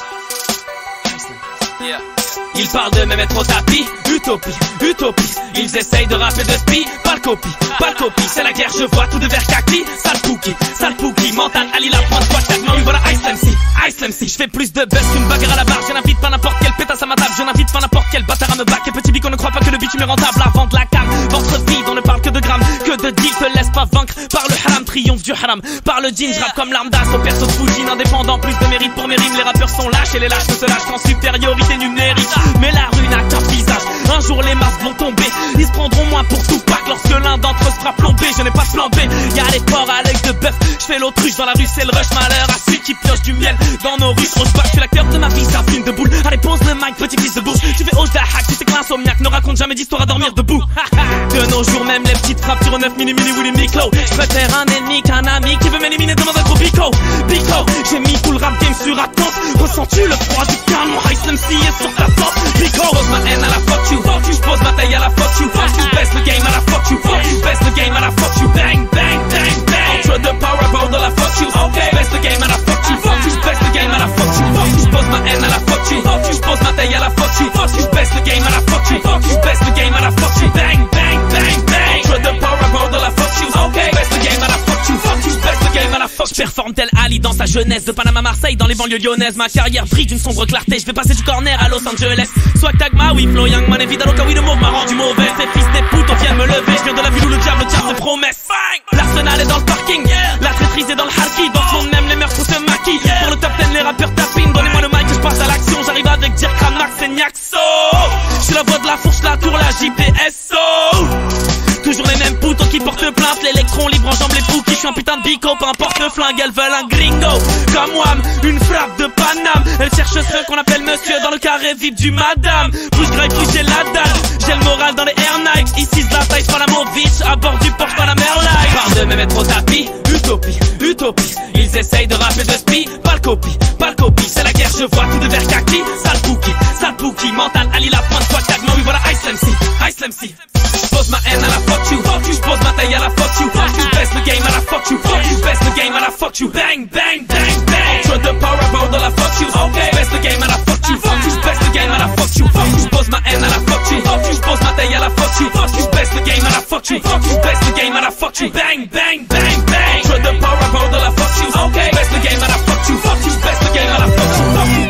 Yeah. Ils parlent de me mettre au tapis. Utopie, utopie. Ils essayent de rapper de spi. Pas le copie, pas le copie. C'est la guerre, je vois tout de vert kaki. Sale Pookie, sale Pookie. Mental, Ali la pointe, quoi, chaque main, oui, voilà, Ice M C. Ice M C. Je fais plus de buzz qu'une bagarre à la barre. Je n'invite pas n'importe quel pétasse à ma table. Je n'invite pas n'importe quel bâtard à me back. Et petit bic, on ne croit pas que le bitume est rentable. Avant de la cam, ventre vide, on ne parle que de grammes. Que de deal, te laisse pas vaincre. Par le haram, triomphe du haram. Par le jean, rap comme l'arme d'assaut. Perso de Fujin, indépendant, plus de mérite pour mes rimes. Les rappeurs sont lâches et les lâches ne se lâchent qu'en supériorité numérique. Mais la rue n'a qu'un visage. Un jour les masques vont tomber. Ils se prendront moins pour tout pack lorsque l'un d'entre eux sera plombé. Je n'ai pas de plan B. Y'a les porcs à l'œil de bœuf. Je fais l'autruche dans la rue, c'est le rush. Malheur à celui qui pioche du miel dans nos rues. Roche back, je suis l'acteur de ma vie, c'est un film de boule. Allez, pose le mic, petit fils de bouche. Tu fais hoche d'hack, tu sais que l'insomniaque ne raconte jamais d'histoire à dormir debout. De nos jours, même les petites frappes sur neuf mini mini Willy Miklo. Je préfère un ennemi qu'un ami qui veut m'éliminer. Demande un gros Biko. Biko, j'ai mis tout le rap game sur attente. Ressens-tu le froid du calme? Mon Ice M C est sur ta tente. Biko, pose ma haine à la fuck you. Je pose ma taille à la fuck you. Je baisse le game à la fuck you. Je baisse le game à la fuck you. Bang, bang, bang, bang. Entre the powerball de la fuck you. Je baisse le game à la fuck you. Je baisse le game à la fuck you. Je pose ma haine à la fuck you. Je pose ma taille à la fuck you. Je baisse le game à la fuck you. Je baisse le game à la fuck you. Bang, bang, bang, bang. Entre the powerball de la fuck you. Je baisse le game à la fuck you. Je baisse le game à la fuck you. Je performe tel Ali dans sa jeunesse. De Panama Marseille dans les banlieues lyonnaises. Ma carrière brille d'une sombre clarté. Je vais passer du corner à Los Angeles. Swag Tagma, oui, Flo Young, Man et Vidal, oui, le mot m'a rendu mauvais. Ces fils des putes, on vient me lever. Je viens de la ville où le diable tient ses promesses. L'arsenal est dans le parking, la traîtrise est dans le harki. Dans ce monde même les meurtres se maquillent. Pour le top dix les rappeurs tapinent. Donnez-moi le mic et je passe à l'action. J'arrive avec Dirk, Max et Niaxo. Je suis la voix de la fourche, la tour, la J P S O. Toujours les mêmes poutons qui portent plainte. L'électron libre en jambes les fous qui je suis un putain de bico. Peu importe le flingue, elles veulent un gringo. Comme Wham, une frappe de Paname. Elle cherche ce qu'on appelle monsieur dans le carré vide du madame. Plus je drive, plus j'ai la dalle. J'ai le moral dans les Air Nike. Ici la taille par la Movitch. À bord du Porsche par la Merlight. Parle de me mettre au tapis. Utopie, utopie. Ils essayent de rapper de spi. Pas le copie, pas le copie. C'est la guerre, je vois tout de vert kaki. Sale Pookie, sale Pookie. Mental, Ali la pointe, toi tag. Oui voilà Ice M C, Ice M C. J'pose ma haine à la fuck you. J'pose ma taille à la fuck you. J'baisse le game à la fuck you. J'baisse le game à la fuck you. Bang, bang, bang, bang. Entre the powerball de la fuck you. J'baisse le game à la fuck you. J'baisse le game à la fuck you. J'pose ma haine à la fuck you. J'pose ma taille à la fuck you. J'baisse le game à la fuck you. J'baisse le game à la fuck you. Bang, bang, bang, bang. Entre the powerball de la fuck you. J'baisse le game à la fuck you. J'baisse le game à la fuck you.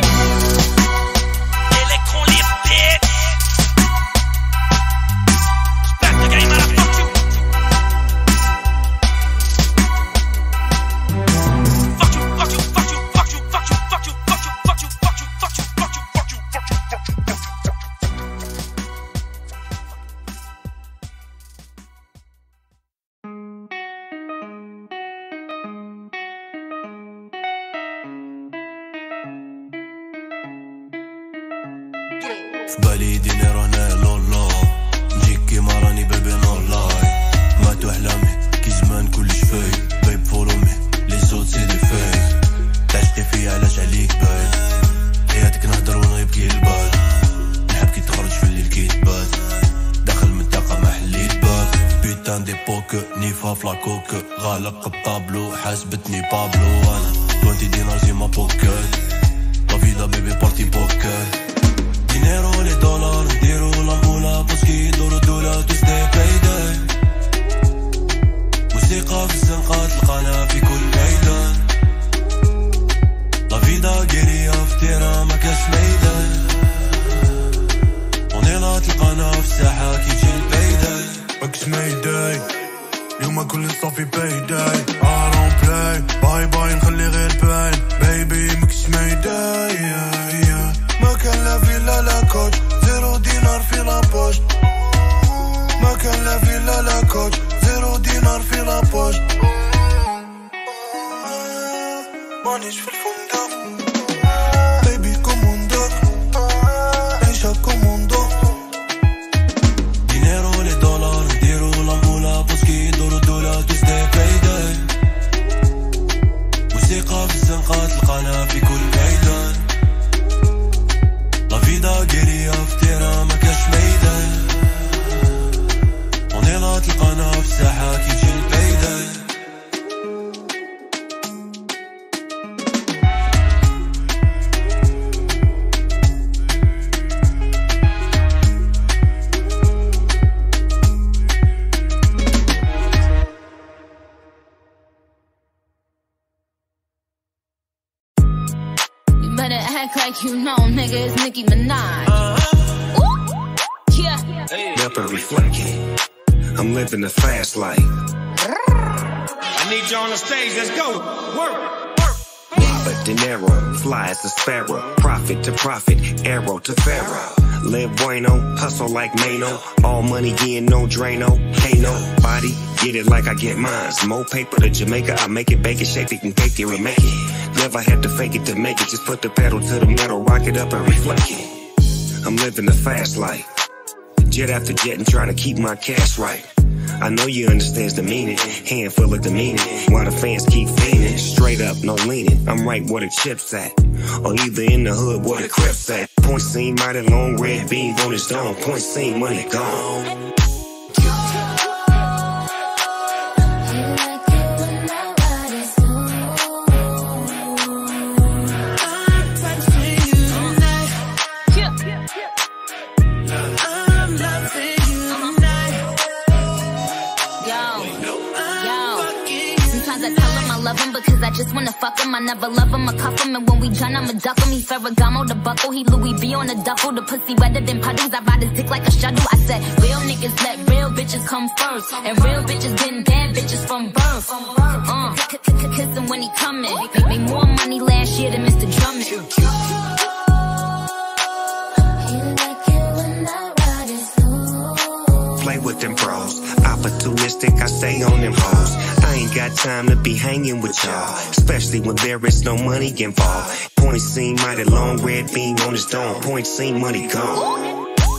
Electron libre, bitch. J'baisse le game à la fuck you. Fuck you, fuck you, fuck you, fuck you, fuck you, fuck you, fuck you, fuck you, fuck you, fuck you, fuck you, fuck you, fuck you, fuck you. فبالي دينار انا لولا نجيك كيما راني بيبي نولاي ماتو احلامي كي زمان كلش فايق بيب فولو مي لي زوت سي دي فايق تعشقي فيا علاش عليك باين حياتك نهدر ونغيب كي البال نحب كي تخرج في الليل كي تبات داخل منطقة ما حليت باب بيتان دي بوك نيفا فلاكوك غالق بطابلو حاسبتني بابلو انا عشرين دينار زي ما بوكر لا فيدا بيبي بارتي بوكر دينيرو لي دولار نديرو لامبولا باسكي يدورو الدولة تسدي بايداي موسيقى في الزنقة تلقانا في كل ميدان لا فيدا كيريا في تيرا مكاش ميدان ونيلا تلقانا في الساحة كي تجي البايداي مكش ميداي اليوم كل صافي بايداي ارون بلاي باي باي نخلي غير باين بيبي مكش ميداي ما كان لا فيلا لا كوتش زيرو دينار في لابوش ما كان لا فيلا لا كوتش زيرو دينار في لابوش مانيش في الفندق بيبي كوموندو عيشة كوموندو دينيرو لي دولار نديرو لامبولا باسكي يدورو الدولة تسدي بايداي موسيقى في الزنقة تلقانا في كل ميدان لا فيدا كيريا في تيرا مكاش ميدان ونيلا تلقانا في الساحة like you know, nigga, it's Nicki Minaj. Uh-huh. Ooh. Yeah. Hey. Up and reflecting. I'm living the fast life. I need you on the stage. Let's go. Work. Robert De Niro, fly as a sparrow. Profit to profit, arrow to pharaoh. Live bueno, hustle like Mano. All money getting no Drano. Hey nobody, get it like I get mines. More paper to Jamaica, I make it, bake it, shape it, and cake it, remake it. Never had to fake it to make it. Just put the pedal to the metal, rock it up and reflect it. I'm living the fast life. Jet after jet and trying to keep my cash right. I know you understands the meaning. Handful of demeaning. While the fans keep fiending. Straight up, no leaning. I'm right where the chips at. Or either in the hood where the crips at. Point scene, mighty long red beam on his dome. Point scene, money gone. Because I just wanna fuck him, I never love him, I cuff him. And when we join, I'ma duck him. He Ferragamo, the buckle, he Louis V on the duffel. The pussy wetter than puddles, I ride his dick like a shuttle. I said, real niggas let real bitches come first. And real bitches been bad bitches from birth. Uh, kiss him when he coming. Made more money last year than Mister Drummond. Play with them bros, opportunistic, I stay on them hoes. I ain't got time to be hanging with y'all, especially when there is no money involved. Point scene, mighty long red beam on his dome. Point scene, money gone.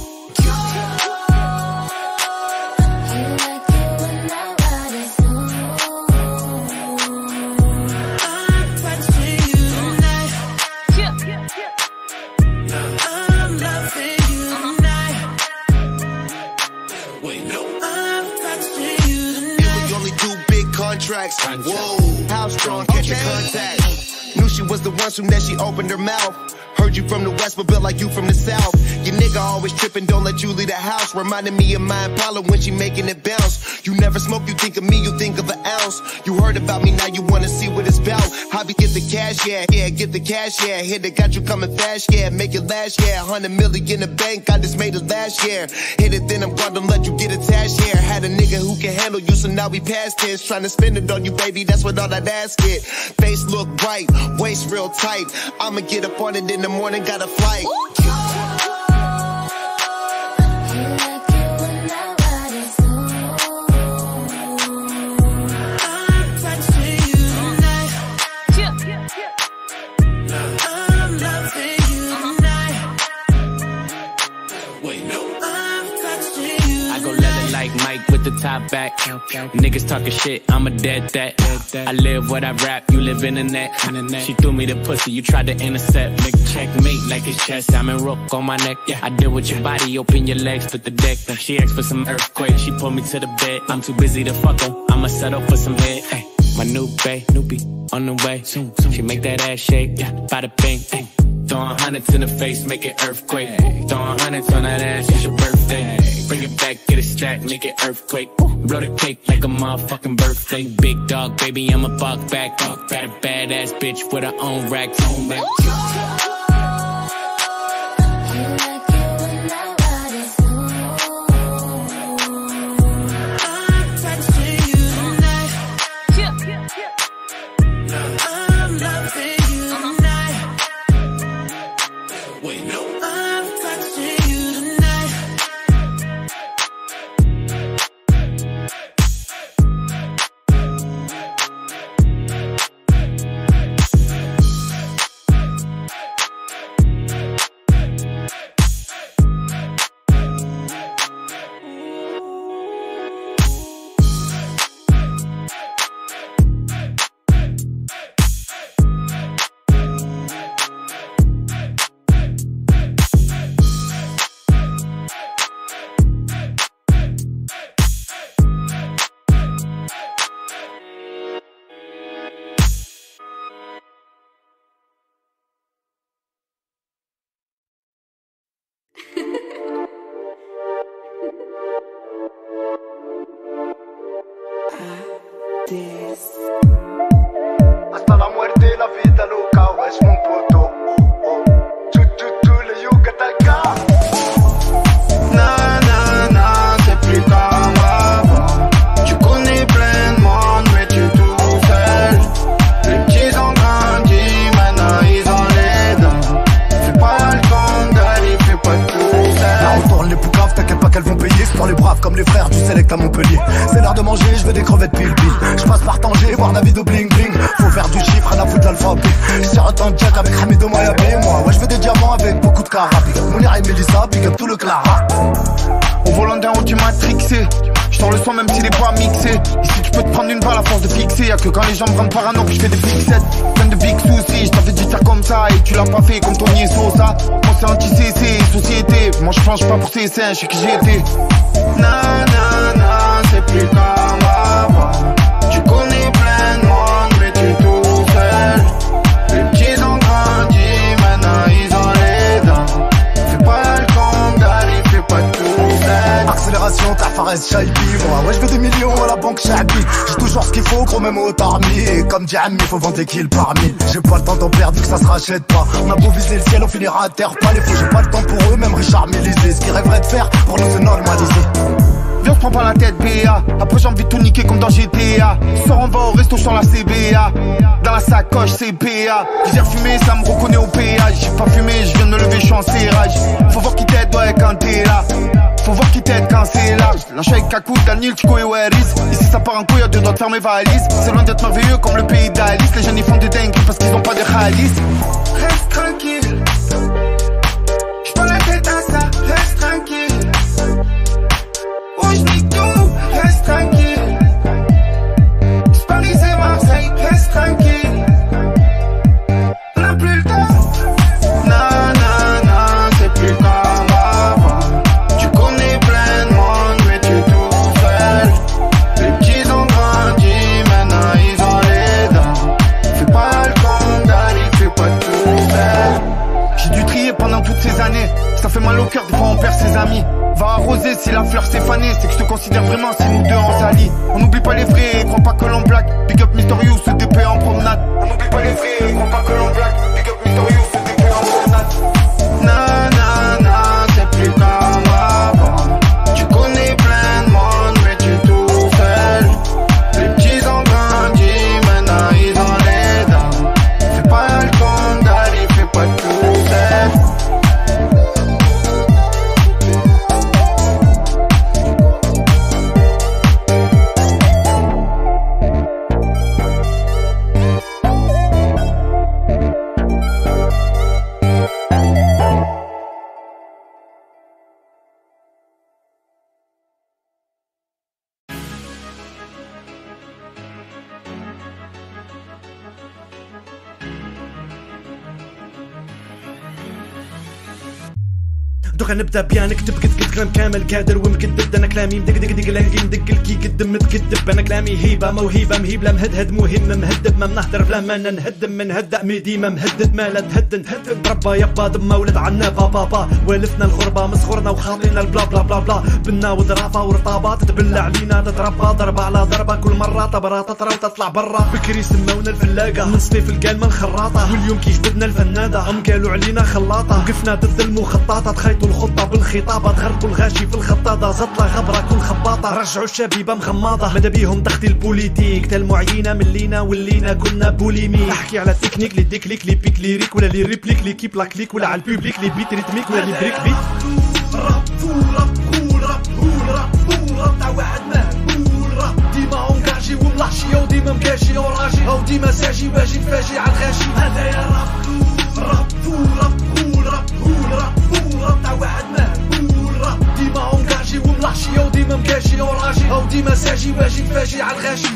Whoa, how strong, catch your contact. Knew she was the one soon as she opened her mouth. Heard you from the west, but built like you from the south. Your nigga always tripping, don't let you leave the house. Reminding me of my Impala when she making it bounce. You never smoke, you think of me, you think of an ounce. You heard about me, now you wanna see what it's about. Hobby, get the cash, yeah, yeah, get the cash, yeah. Hit it, got you coming fast, yeah, make it last, yeah. Hundred million in the bank, I just made it last year. Hit it, then I'm gonna let you get attached, yeah. Had a nigga who can handle you, so now we past this. Trying to spend it on you, baby, that's what all that ass get. Face look right, waist real tight. I'ma get up on it in the morning, got a flight. Mike with the top back. Niggas talking shit, I'm a dead that. I live what I rap, you live in the net. She threw me the pussy, you tried to intercept. Nigga checkmate like it's chess, I'm in rook on my neck. I deal with your body, open your legs, put the deck. She asked for some earthquake, she pulled me to the bed. I'm too busy to fuck her, I'ma settle for some head. Ay, my new bae, newbie, on the way. She make that ass shake, yeah, bada bing. Ay. Throwing hundreds in the face, make it earthquake. Throwing hundreds on that ass, it's your birthday. Bring it back, get it stacked, make it earthquake. Blow the cake like a motherfucking birthday. Big dog, baby, I'm a buck back. Got a badass bitch with her own racks. Own back. Hasta la muerte la vida loca es un puto. mon pays, c'est pour les braves comme les frères du Select à Montpellier. C'est l'heure de manger, je veux des crevettes pile pile. Je passe par Tanger, voir David au bling bling. Faut faire du chiffre, rien à foutre l'alphabet. Je tire un jack avec Hamido Mayabe. Moi, ouais, je veux des diamants avec beaucoup de carats. Big up Mounir et Melissa, big up tout le Clara. Au volant d'un haut, tu m'as trixé. Je t'en le sens même s'il est pas mixé. Ici tu peux te prendre une balle à force de fixer. Y'a que quand les gens me rendent parano que je fais des big sets. Plein de big soucis, je t'avais dit de faire comme ça et tu l'as pas fait comme ton Yeso ça. Moi c'est anti-C C, société. Moi je planche pas pour C C un, je sais qui j'ai été. Na na na, c'est plus comme avant. Tu connais plein de monde mais tu es tout seul. Les petits ont grandi, maintenant ils ont les dents. Fais pas le con d'aller, fais pas tout seul. Accélération, ta Fares Shaibi. Moi, ouais, je veux des millions à la banque Shabi. J'ai toujours ce qu'il faut, gros, même au tarmi. Et comme dit Ami, faut vendre des kills par mille. J'ai pas le temps d'en perdre, vu que ça se rachète pas. On a beau viser le ciel, on finira à terre. Pas les faux, j'ai pas le temps pour eux, même Richard Mélisée. Ce qu'ils rêveraient de faire, pour nous c'est normalisé. Viens, on se prend pas la tête, B A. Après, j'ai envie de tout niquer comme dans G T A. Sors, on va au resto sur la C B A. Dans la sacoche, c'est P A. J'ai fumé, ça me reconnaît au péage. J'ai pas fumé, je viens de me lever, je suis en serrage. Faut voir qui t'aide, ouais, quand t'es là. Faut voir qui t'aide quand c'est là. Lâche avec Kakou, Daniel, Chico et Waris. Ici, ça part en couille, y'a deux doigts de faire mes valises. C'est loin d'être merveilleux comme le pays d'Alice. Les jeunes, ils font des dingues parce qu'ils ont pas de khalis. Reste tranquille. J'suis pas la tête à ça, reste tranquille. Oh, j'nique tout, reste tranquille. C'est Paris, c'est Marseille, reste tranquille. On a plus le temps. Non, non, non, c'est plus comme avant. Tu connais plein de monde, mais tu es tout seul. Les petits ont grandi, maintenant ils ont les dents. Fais pas le con d'aller, fais pas tout seul. J'ai dû trier pendant toutes ces années. Ça fait mal au cœur, des fois on perd ses amis. Va arroser si la fleur s'est fanée. C'est que je te considère vraiment si nous deux on s'allie. On n'oublie pas les vrais, crois pas que l'on blague. Big up Mysterious, ce D P en promenade. On n'oublie pas les vrais, crois pas que l'on blague. Big up Mysterious, ce D P en promenade. Non, non, non, c'est plus comme avant. Tu connais plein de monde, mais tu es tout seul. Les petits ont grandi, maintenant ils ont les dents. Fais pas le con d'aller, fais pas tout seul. دوك نبدا بيان نكتب قد قد كلام كامل قادر ومكدب. انا كلامي مدق دق دق لانقي ندق الكي قدم متكدب. انا كلامي هيبه موهبه مهيب لا مهدهد مهم مهدب ما منهدر بلا ما نهدم من هدا ميدي ما مهدد ما لا تهدن تهدن ربا يبا دم ولد عنا بابا با والفنا الغربه مسخورنا وخاطينا البلا بلا بلا بلا بنا وضرافه ورطابات تبلع علينا تتربى ضربه على ضربه كل مره طبره تطرى وتطلع برا. بكري سمونا الفلاقه من صيف القلمه الخراطه واليوم كي جبدنا الفناده ام قالوا علينا خلاطه. وقفنا ضد المخططه تخيطوا الخطه بالخطابه تغربوا الغاشي في الخطاطه زطله غبره كل خباطه. رجعوا الشبيبه مغماضه ماذا بيهم تخطي البوليتيك تا المعينه من لينا ولينا كنا بوليمي. احكي على التكنيك لي ديكليك لي بيك ليريك ولا لي ريبليك لي كيب لاكليك ولا على البوبليك لي بيت ريتميك ولا لي بريك بيت. راب فول راب فول راب فول راب فول راب تاع واحد مهبول راب ديما اونكاجي وملاشي او ديما مكاشي وراجي او ديما ساجي باجي تفاجي على الغاشي. هذايا راب راب فول راب فول راب فول راب فول راب تاع واحد مهبول راب ديما اونكاجي وملاشي او ديما مكاشي وراجي او ديما ساجي باجي تفاجي على الغاشي.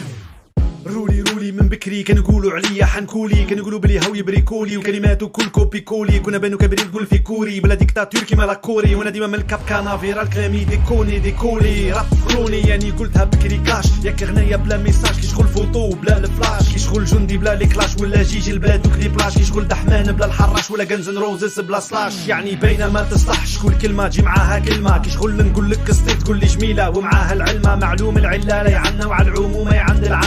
رولي رولي من بكري كانوا يقولوا عليا حنكولي كانوا يقولوا بلي هاوي بريكولي وكلماته كل كوبي كولي كنا بانو كبرين تقول في كوري بلا ديكتاتور كيما لا كوري وانا ديما من الكاب كانافيرال كلامي ديكوني ديكولي راب كروني يعني قلتها بكري كاش ياك غنايا بلا ميساج كي شغل فوتو بلا الفلاش كي شغل جندي بلا لي كلاش ولا جيجي البلاد دوك لي بلاش كي شغل دحمان بلا الحراش ولا جنزن روزس بلا سلاش يعني باينه ما تصلحش كل كلمه تجي معاها كلمه كي شغل نقول لك قصتي تقول لي جميله ومعاها العلمه معلوم العلاله يعنا وعلى العموم عند العامه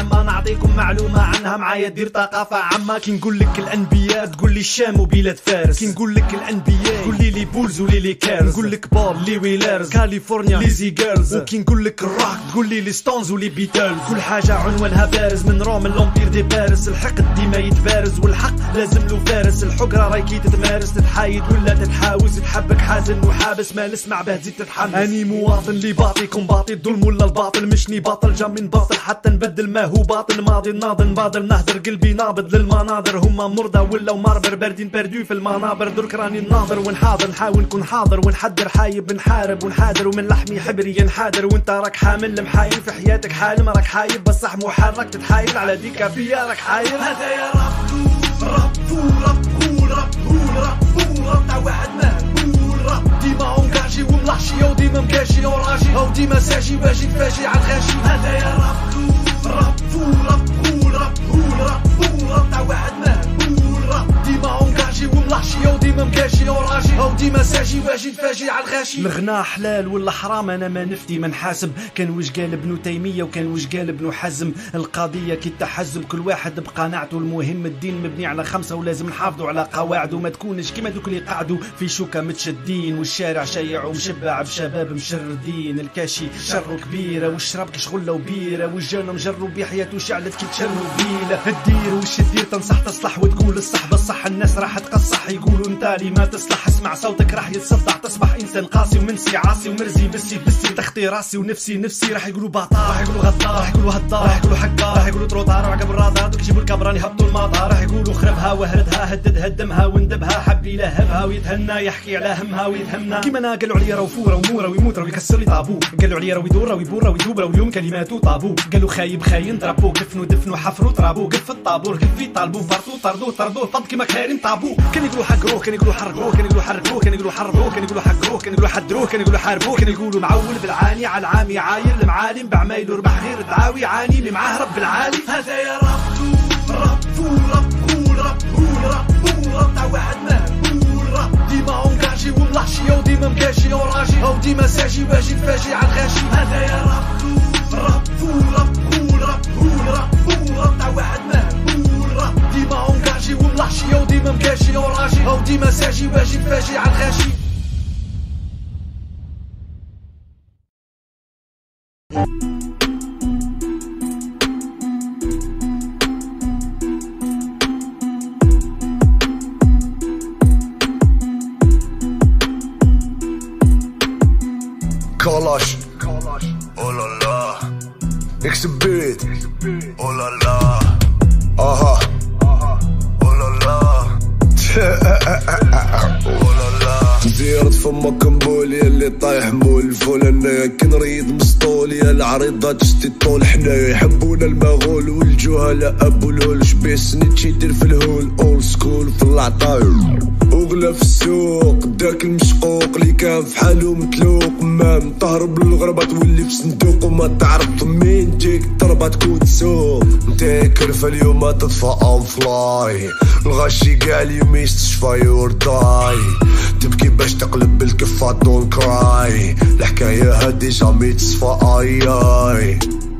نعطيكم معلومة عنها معايا دير ثقافة عامة. كي نقول لك الانبياء تقول لي الشام وبلاد فارس. كي نقول لك الانبياء تقول لي لي بولز ولي لي كارز. نقول لك بول لي ويلرز كاليفورنيا لي زيجرز. وكي نقول لك الروك تقول لي لي ستونز ولي بيتل. كل حاجة عنوانها بارز من روم الامبير دي بارس. الحقد ديما يتبارز والحق لازم له فارس. الحقرة راي كي تتمارس تتحايد ولا تتحاوز. تحبك حازن وحابس ما نسمع به تزيد تتحمس. اني مواطن لي باطي كومباطي الظلم ولا الباطل مشني باطل جا من باطل حتى نبدل ما هو باطل. ماضي الناضل نبادر نهدر قلبي نابض للمناظر. هما مرضى ولا ماربر باردين باردو في المنابر. درك راني ناظر ونحاضر نحاول نكون حاضر ونحضر حايب نحارب ونحاذر ومن لحمي حبري ينحادر. وانت راك حامل محايل في حياتك حالم راك حايب بصح محرك تتحايل على ديكا فيا راك حايل. هذا يا رب رب رب قول رب قول رب قول رب تاع واحد مهبول. رب ديما اونكاجي وملحشي او ديما مكاشي وراجي او ديما ساجي باجي تفاجي عالغاشي. هذا يا رب رب رب قول رب قول رب قول رب تاع واحد مهبول. رب ديما اونكاجي وملحشي او ديما مكاشي وراجي او ديما ساجي باجي تفاجي عالغاشي. الغناء حلال ولا حرام انا ما نفتي ما نحاسب. كان واش قال ابن تيميه وكان واش قال ابن حزم. القضيه كي التحزب كل واحد بقناعته. المهم الدين مبني على خمسه ولازم نحافظوا على قواعده. ما تكونش كيما دوك اللي قعدوا في شوكه متشدين والشارع شايع ومشبع بشباب مشردين. الكاشي شره كبيره والشراب كشغله وبيره والجنه مجرب بحياته شعلت كي تشربيله. الدير وش الدير تنصح تصلح وتقول الصح بالصح. الناس راح تقصح يقولوا انت لي ما تصلح. اسمع صوتك راح يتصدع تصبح انسان قاسي ومنسي عاصي ومرزي بسي بسي تخطي راسي ونفسي نفسي. راح يقولوا باطار راح يقولوا غدار راح يقولوا هدار راح يقولوا حقار راح يقولوا تروطار وعقب الرادار. دوك يجيبوا الكبران يهبطوا المطار. راح يقولوا خربها وهردها هدد هدمها وندبها حب يلهبها ويتهنى يحكي على همها ويتهمنا. كيما انا قالوا عليا راه وفوره وموره ويموت راه يكسر لي طابو. قالوا عليا راه يدور راه يبور راه يدوب راه اليوم كلماته طابو. قالوا خايب خاين ضربوه دفنوا دفنوا حفروا طرابوه. قف الطابور قف في طالبوه فرطوه طردوه طردوه طب كيما كارين طابوه. كان يقولوا حقروه كان يقولوا حرقوه كان يقولوا حرقوه كان يقولوا حربوه كان يقولوا حقروه كان يقولوا حدروه كان يقولوا حاربوه. كان يقولوا معول بالعاني على العامي عاير المعالم بعمايله ربح غير دعاوي عاني اللي معاه رب العالي. هذا يا رب رب رب قول رب قول رب قول رب تاع واحد مهبول. رب ديما اونكاجي وملحشي او ديما مكاشي وراجي او ديما ساجي باجي تفاجي عالغاشي. هذا يا رب رب رب قول رب قول رب قول رب تاع واحد مهبول. رب ديما اونكاجي وملحشي او ديما مكاشي وراجي او ديما ساجي باجي تفاجي عالغاشي. كلاش اولا لا اكس بيت اولا لا اها اولا لا اولا لا. زيرت فمك مبولي اللي طايح مول الفول. انايا كنريد مسطولي العريضات تشتي طول. حنايا يحبونا المغول والجهلاء ابو الهول. شبيه سنيتشي يدير في الهول اول سكول في العطاير. وغلا في السوق داك المشقوق اللي كان في حالو متلوق. ما مطهرب للغربة تولي في صندوق وما تعرف منين تجيك الضربة تكون تسوق. نتا كرفة اليوم تطفى اون فلاي. الغاشي كاع اليوم يستشفى يور داي. تبكي باش تقلب بالكفة دون كراي. الحكاية هادي جامي تصفى اي اي.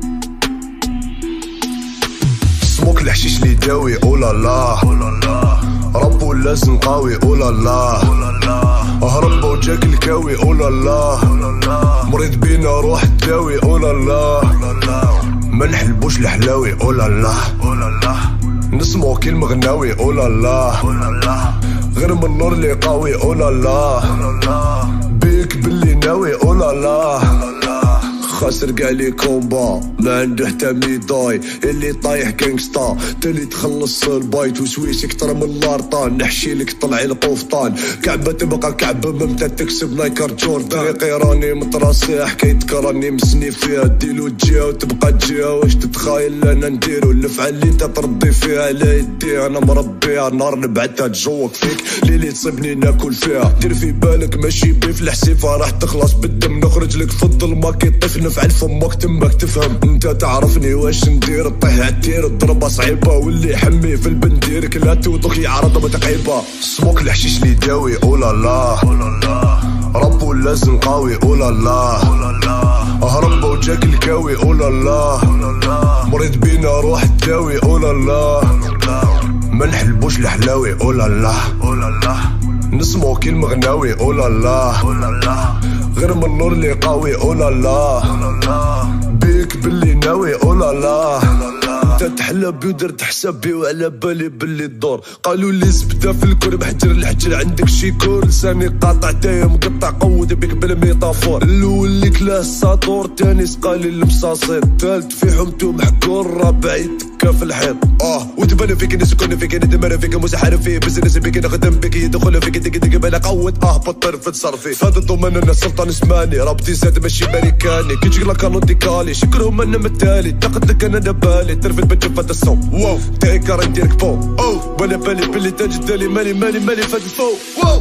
سموك الحشيش لي داوي اولا لا ربو لازم قوي اولا لا. هرب وجاك الكاوي اولا لا. مريض بينا روح تداوي اولا لا. ما نحلبوش الحلاوي اولا لا. نسمو كي المغناوي اولا لا. غير من النور اللي قوي اولا لا. بيك باللي ناوي اولا لا. خاسر كاع لي كومبا ما عنده حتى ميداي. اللي طايح كانغستا تالي تخلص البايت وسويس كتر من لارطان. نحشي لك طلعي القفطان. كعبه تبقى كعبه ممتى تكسب نايكر جوردان. طريقي راني متراسي حكايتك راني مسني فيها. ديلو تجيها وتبقى تجيها واش تتخايل انا نديرو. الفعل اللي انت ترضي فيها على يدي انا مربيها. نار نبعتها تجوك فيك ليلي تصيبني ناكل فيها. دير في بالك ماشي بيف الحسيفه راح تخلص بالدم. نخرج لك في الظلمه كي طيف نفعل فمك تمك تفهم. انت تعرفني واش ندير طيح عالدير. الضربه صعيبه واللي يحمي في البندير كلا توضك يعرض بتقعيبه. سموك الحشيش لي داوي اولا لا ربو لازم قوي اولا لا. هرب جاك الكاوي اولا الله مريض بينا روح تداوي اولا الله ما نحلبوش الحلاوي اولا الله نسمو كي المغناوي اولا الله غير من النور اللي قاوي اولا الله بيك باللي ناوي اولا الله انت تحلى بي ودرت حسابي وعلى بالي باللي الدور قالوا لي زبده في الكرب حجر الحجر عندك شي كور لساني قاطع تايا مقطع قود بك بالميتافور الاول اللي كلاه الساطور تاني سقالي المصاصيط ثالث في حمتو محكور رابع يتكا في الحيط اه وتبان فيك نسكن فيك ندمر فيك مسحر فيه بزنس بيك نخدم بيك يدخل فيك دق دق بلا قوت اه بطر في تصرفي فهذا الضمان انا سلطان اسماني رابطي زاد ماشي امريكاني كي تجيك كانوا ديكالي شكرهم انا متالي تاخذك انا دبالي ترفد بتشوف هذا الصوت واو تاعي كار نديرك فوق او ولا بالي باللي تاج دالي مالي مالي مالي فهاد الفوق واو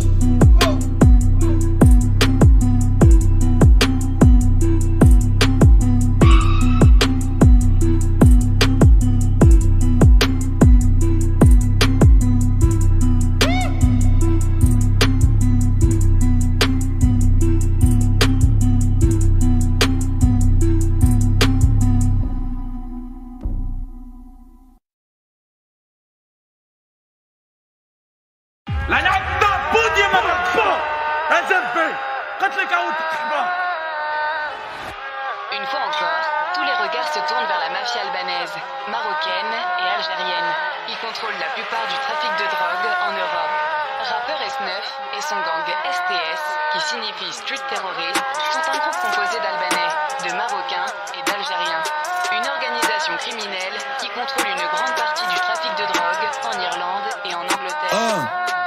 Une fois encore, tous les regards se tournent vers la mafia albanaise, marocaine et algérienne, qui contrôle la plupart du trafic de drogue en Europe. Rappeur S neuf et son gang S T S, qui signifie Street Terrorist, sont un groupe composé d'Albanais, de Marocains et d'Algériens. Une organisation criminelle qui contrôle une grande partie du trafic de drogue en Irlande et en Angleterre. Ah.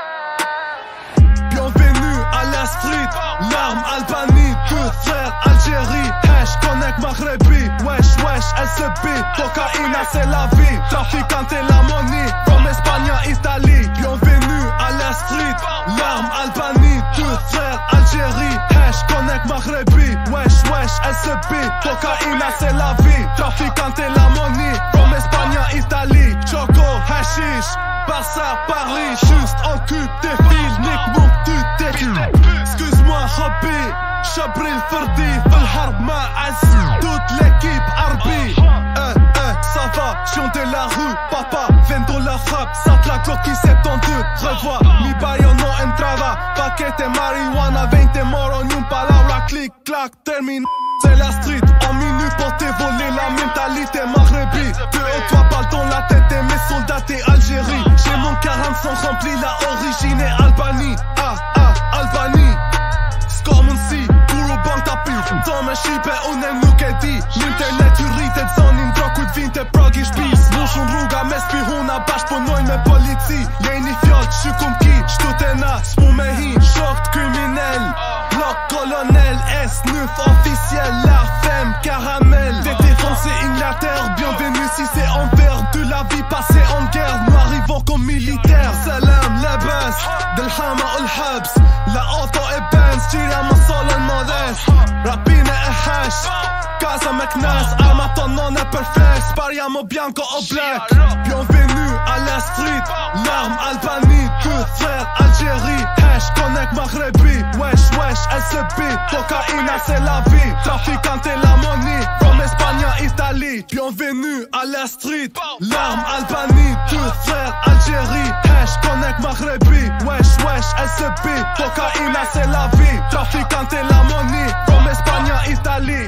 Bienvenue à la street, l'arme Albanie, deux frères Algérie, hash connect Maghrebi, wesh wesh L C B, cocaïna c'est la vie, trafiquante et la monnaie, from Espagne à Italie. Bienvenue à la street, l'arme Albanie, deux frères Algérie, hash connect Maghrebi, wesh wesh L C B, cocaïna c'est la vie, trafiquante et la monnaie, from Espagne à Italie. Choco, hashish, Barça, Paris, juste en cul des fils, nique mon tu t'es. Excuse-moi hobby, Chabri الفردي في الحرب مع عز toute l'équipe Arbi. Eh eh ça va, chien de la rue, papa vient dans la frappe, ça la Glock qui soixante-douze. Revois, mi barrio no entraba, paquete marihuana, veinte moros, ni un palabra, clic clac, termine. C'est la street, en minute pour te voler la mentalité maghrebi. Deux ou trois balles dans la tête et mes soldats t'es Algérie. J'ai mon quarante sont rempli, la origine est Albanie. Ah ah, Albanie. Skormunsi, Guru Bank tapis. Som en skipe under Nukedi. Internet uritet zonin, drokut vinte progi shpis. Mushun rruga me spihuna bashk punoj me polici. Jeni fjall, shykum ki, shtutena, s'mu me hi. Shokt criminel, bloc colonel, S neuf officiel, la femme caramel. T'es défoncé Inglaterre, bienvenue si c'est en vert. De la vie passée en guerre, nous arrivons comme militaires. Salam, la base, del hama ul habs. La auto est Benz, tira ma sol el modeste. Rapina e hash, casa McNass. Amato non è perfect, spariamo bianco o black. Bienvenue à la street, l'arme Albanie, deux frères Algérie, hash connect Maghrebi, wesh wesh L C B, cocaïna c'est la vie, trafiquante et la monnaie, from Espagne à Italie. Bienvenue à la street, l'arme Albanie, deux frères Algérie, hash connect Maghrebi, wesh wesh L C B, cocaïna c'est la vie, trafiquante et la monnaie, from Espagne à Italie.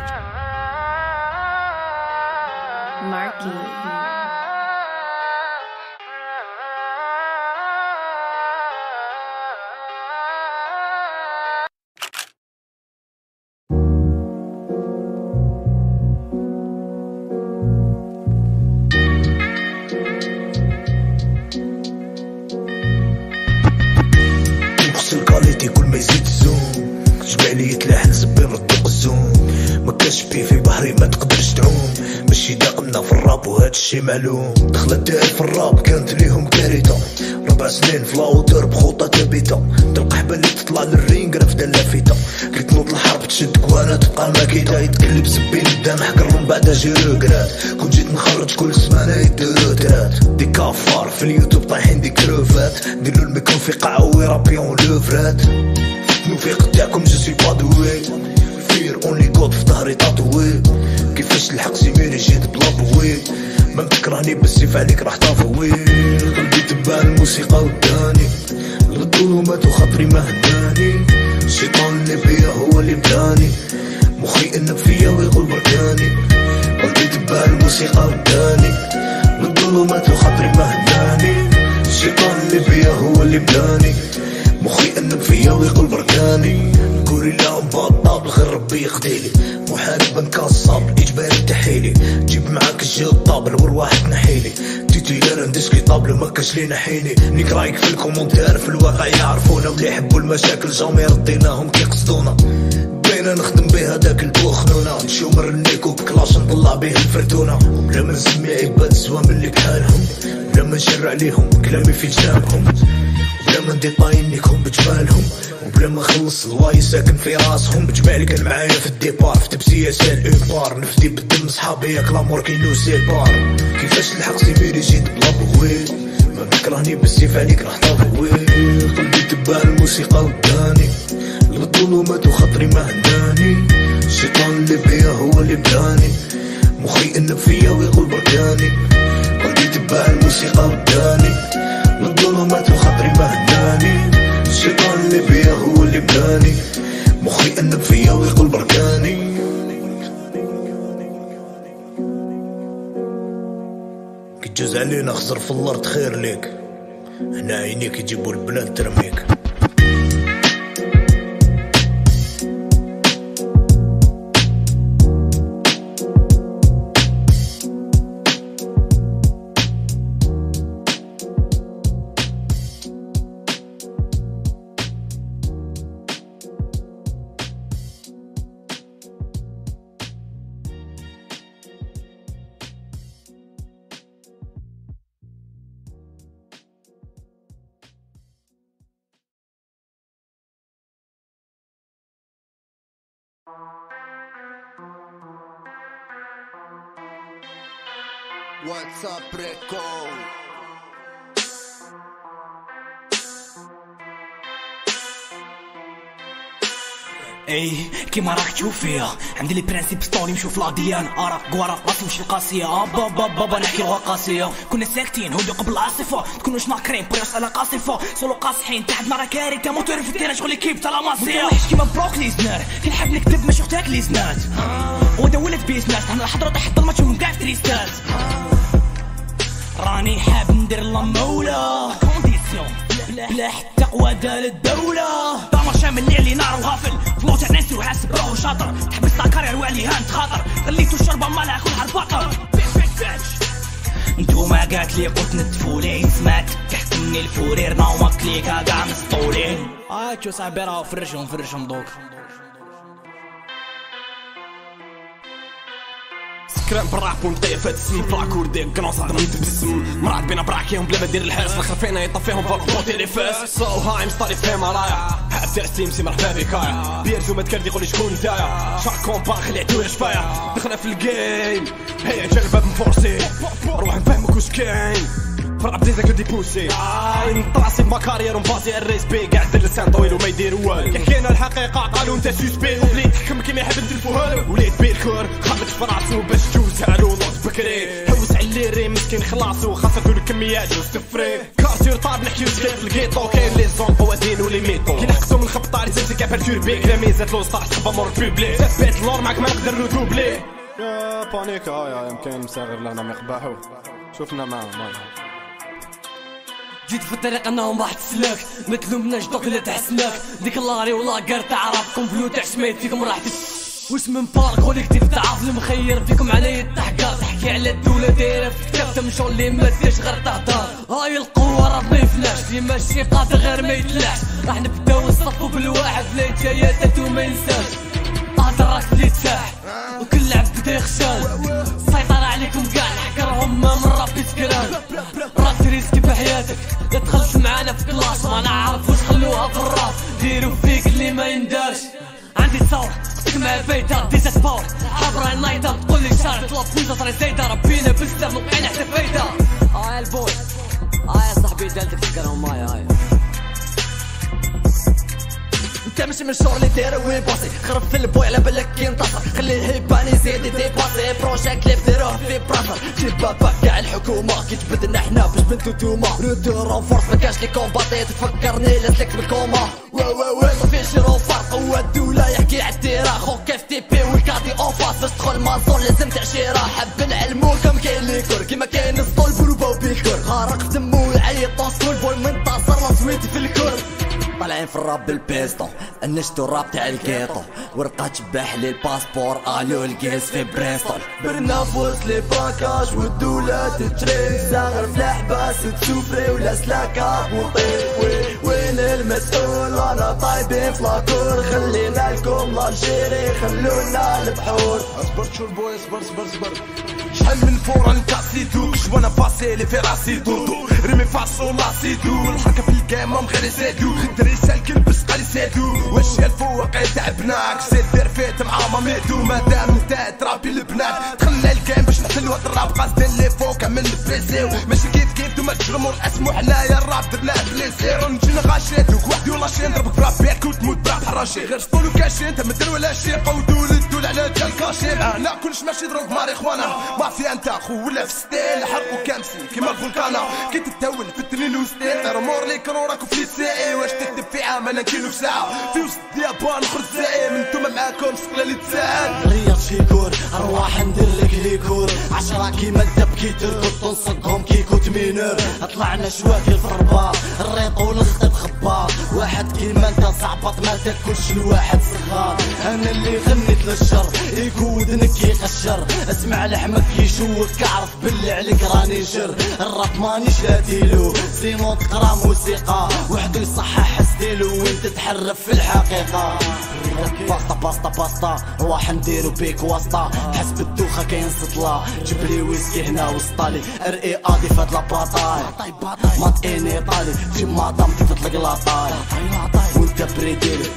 Marky. الكاليتي كل ما يزيد الزوم جبالي يتلاحن زبي نطلق الزوم ما كاش بيه في بحري ما تقدرش تعوم ماشي داقمنا في الراب وهاد الشي معلوم دخلت داير في الراب كانت ليهم كارثة ربع سنين في لاوتر بخطة ثابتة تلقى حبال اللي تطلع للرينغ رافدة لافيتة قلت نوض الحرب تشدك وانا تبقى ماكيتا يتقلب زبي قدام حقر من بعدا جي روكرات كنت جيت نخرج كل سمانة يديرو ترات دي كافار في اليوتيوب طايحين دي كروفات نديرو الميكرو في قاعة ويرابيون لوفرات نوفيق تاعكم جو سي با دوي فير اونلي كود في ظهري تاتوي كيفاش الحق سيميري جيت بلا بوي ما بتكرهني بالسيف عليك راح طافوي قلبي تبع الموسيقى وداني ردولو ماتو خاطري ما هداني الشيطان اللي فيا هو اللي بداني مخي انك فيا ويقول بركاني قلبي تبع الموسيقى وداني ردولو ماتو خاطري ما هداني الشيطان اللي فيا هو اللي بداني مخي انك فيا ويقول بركاني غوريلا مبطل غير ربي يخديلي محارب نكصاب اجباري تحيلي جيب معاك الجيل الطابل والواحد نحيلي تيتيلر ندسكي طابل ما كاش لينا حيني نيك رايك في الكومونتير في الواقع يعرفونا واللي يحبوا المشاكل جامي رديناهم كيقصدونا بينا نخدم بها داك البوخنونا نمشيو مرنيكو بكلاش نطلع بيه الفرتونه بلا ما نسمي عباد سوا من اللي كحالهم بلا ما نشرع عليهم كلامي في جنابهم بلا ما ندي طاينيكهم بجمالهم وبلا ما نخلص الواي ساكن في راسهم بجمالي كان معايا في الديبار في تبسيه سال ايبار نفدي بالدم صحابي ياك لامور كينو سيبار كيفاش الحق سيميري جيت بلا بوي ما بتكرهني بالسيف عليك راح طافوي قلبي تبع الموسيقى وداني البطولو ماتو خاطري ما هداني الشيطان اللي فيا هو اللي بداني مخي انك فيا ويقول بركاني قلبي تبع الموسيقى وداني البطولو ماتو خاطري ما هداني الشيطان اللي فيا هو اللي بداني مخي انك فيا ويقول بركاني كي تجوز علينا خزر في الارض خير ليك هنا عينيك يجيبوا البلاد ترميك What's up, Rico? اي كيما راك تشوف فيها عندي لي برانسيب ستوري نشوف لا ديان ارا قوارا راسي ماشي القاسيه بابا بابا بابا نحكي لغه قاسيه كنا ساكتين هدوء قبل العاصفه تكونوش ناكرين بريس على قاصفه سولو قاصحين تحت نارا كارثه موتور في الديره شغل كيف تاع لاماسيه متوحش كيما بروكلي زنار كي نحب نكتب ما شفتك لي زنات ودا ولد بيسناس حنا الحضره تحت الماتش من كاع تريستات راني حاب ندير لا مولا كونديسيون بلا حتى قواده للدوله دمر شامل اللي نار وغافل فلو تاع ناس وحاسب روحو شاطر تحبس لا كارير وعليها نتخاطر خليتو الشربه مالها كلها البطل نتوما قالت لي قلت نتفولين سمعت كحسني الفورير ناوما كليكا قاع مسطولين اه شو صاحبي راهو فرجهم فرجهم دوك كلام براك ونطيف هاد السم براك ورديك كنوصل نتبسم مرات بينا براكيهم بلا ما ندير الحارس الاخر فينا يطفيهم فوق بوتي لي فاس سو هاي مستاري فيما رايح حاب ترسيم سي مرحبا بك يا بيرجو ما تكردي يقولي شكون نتايا شاك كومبا خلي عدويا شفايا دخلنا في الجيم هيا جا الباب مفورسي روح نفهمك واش كاين فرق بديزا كو دي بوسي نطراسي بما كارير ونباسي الريس بي قاعد دير لسان طويل وما يدير والو كيحكينا الحقيقه قالوا انت سوسبي وبليت تحكم كيما يحب ندلفوها له وليت بيركور خبط في راسو باش توزعلو لوط بكري حوس على الليري مسكين خلاصو خاصتو الكميات وستفري كارتير طاب نحكيو سكير في الكيطو كاين لي زون قوادين ولي ميطو كي نحقسو من الخبطه لي زلتي كابرتور بيك لا ميزات لو ستار صحبه مور بوبلي ثبت اللور معاك ما نقدر ندوبلي يا بانيك هايا يمكن مساغر لهنا ما يقبحو شوفنا معاهم جيت في الطريق انهم راح تسلك ما تلومناش دوك اللي تحسناك ديك اللاري ولا قار تعرف كومبيوتر سميت فيكم راح واش من بارك كوليكتيف تعرف المخير فيكم علي التحقا تحكي على الدولة دايرة في كتاب تمشوا اللي ما ديرش غير تهدر هاي القوة راه ما يفلاش اللي ماشي قادر غير ما يتلاش راح نبداو نصفو بالواحد بلا جايات وما ينساش هذا راس اللي تساح وكل عبد بدا يخشال سيطر عليكم كاع نحكرهم ما من ربي سكران راك ريسكي بحياتك لا تخلص معانا في كلاس ما نعرف واش خلوها في الراس ديروا فيك اللي ما ينداش عندي تصور مع بيتا ديزا سبور حضرة النايتر تقول لي شارع طلب بوزة صار زايدة ربينا بسلام وقعنا حتى فايدة اه يا البوي اه يا صاحبي دالتك تفكرهم معايا هاي انت ماشي من الشغل اللي داير وين باصي خرب في البوي على بالك كي انتصر خلي الهيباني يزيد يديباسي بروجي بروجا كليب ديروه في براسر جيب بابا كاع الحكومة كيتبدلنا حنا باش بنتو توما روتو رونفورس مكاش لي كومباتي تفكرني لاتلك بالكوما وا وا وا طفي شي روفار قوة الدولة يحكي عالتيرا خوك كيف تي بي والكادي اوفاس باش تدخل مازون لازم تعشيرة حب نعلمو كم كاين ليكور كيما كاين الصول بروبا وبيكور غارق في دمو يعيط طونسكول بول منتصر لصويتي في الكور طالعين في الراب بالبيستون انشتو الراب تاع الكيطو ورقة تباح لي الباسبور الو الكيس في بريستول برنا فوس لي باكاج والدولة تتري زاغر في الحباس تسوفري ولا سلاكا وطيب وين المسؤول انا طايبين في لاكور خلينا لكم لالجيري خلونا البحور اصبر شو البوي اصبر اصبر اصبر شحال من فورا نكاسيتو كش وانا باسي لي في راسي دودو رمي فاسو لاسيدو الحركه في الكامام غير يزيدو دري سالكن بس قال يسيدو واش يا الفوق تعبناك سير دير فيت مع ماميتو مادام انت ترابي البنات دخلنا الكام باش نحلو هاد الراب قاصدين لي فوق من البريسيو ماشي كيف كيف دوما تجرمو اسمو حنايا الراب درناه بليسير نجي نغاشيتوك وحدي ولا شي نضربك برابيك وتموت براب حراشي غير سطولو كاشي انت مدير ولا شي قودو للدول على جال كاشي معانا كلش ماشي دروك ماريخوانا مافيا انت خو ولا في ستيل حرقو كامسين كيما الفولكانا كي تتهول في التنين وستيل ترمور ليك راكو في ليساي واش تكتب في عام انا كيلو في ساعه في وسط اليابان خرج زائم انتوما معاكم سقلا اللي تساعد رياض شيكور ارواح ندير لك ليكور عشرة كيما الدب كي تركض تنصقهم كيكو تمينور طلعنا شواكل في الرباط الريط والخط خباط واحد كيما انت صعبط ما تاكلش الواحد صغار انا اللي غنيت للشر يكودنك يقشر اسمع لحمك يشوك اعرف باللي عليك راني جر الراب مانيش لاتيلو سينو تقرا موسيقى وحدو يصحح ستيلو وانت تحرف في الحقيقة باستا باستا باستا راح نديرو بيك واسطة تحس بالدوخة كاين سطلة جبلي ويسكي هنا وسطالي ار اي ادي فهاد لاباطاي مات اني طالي في مادام كيف تطلق لاطاي وانت بريديلي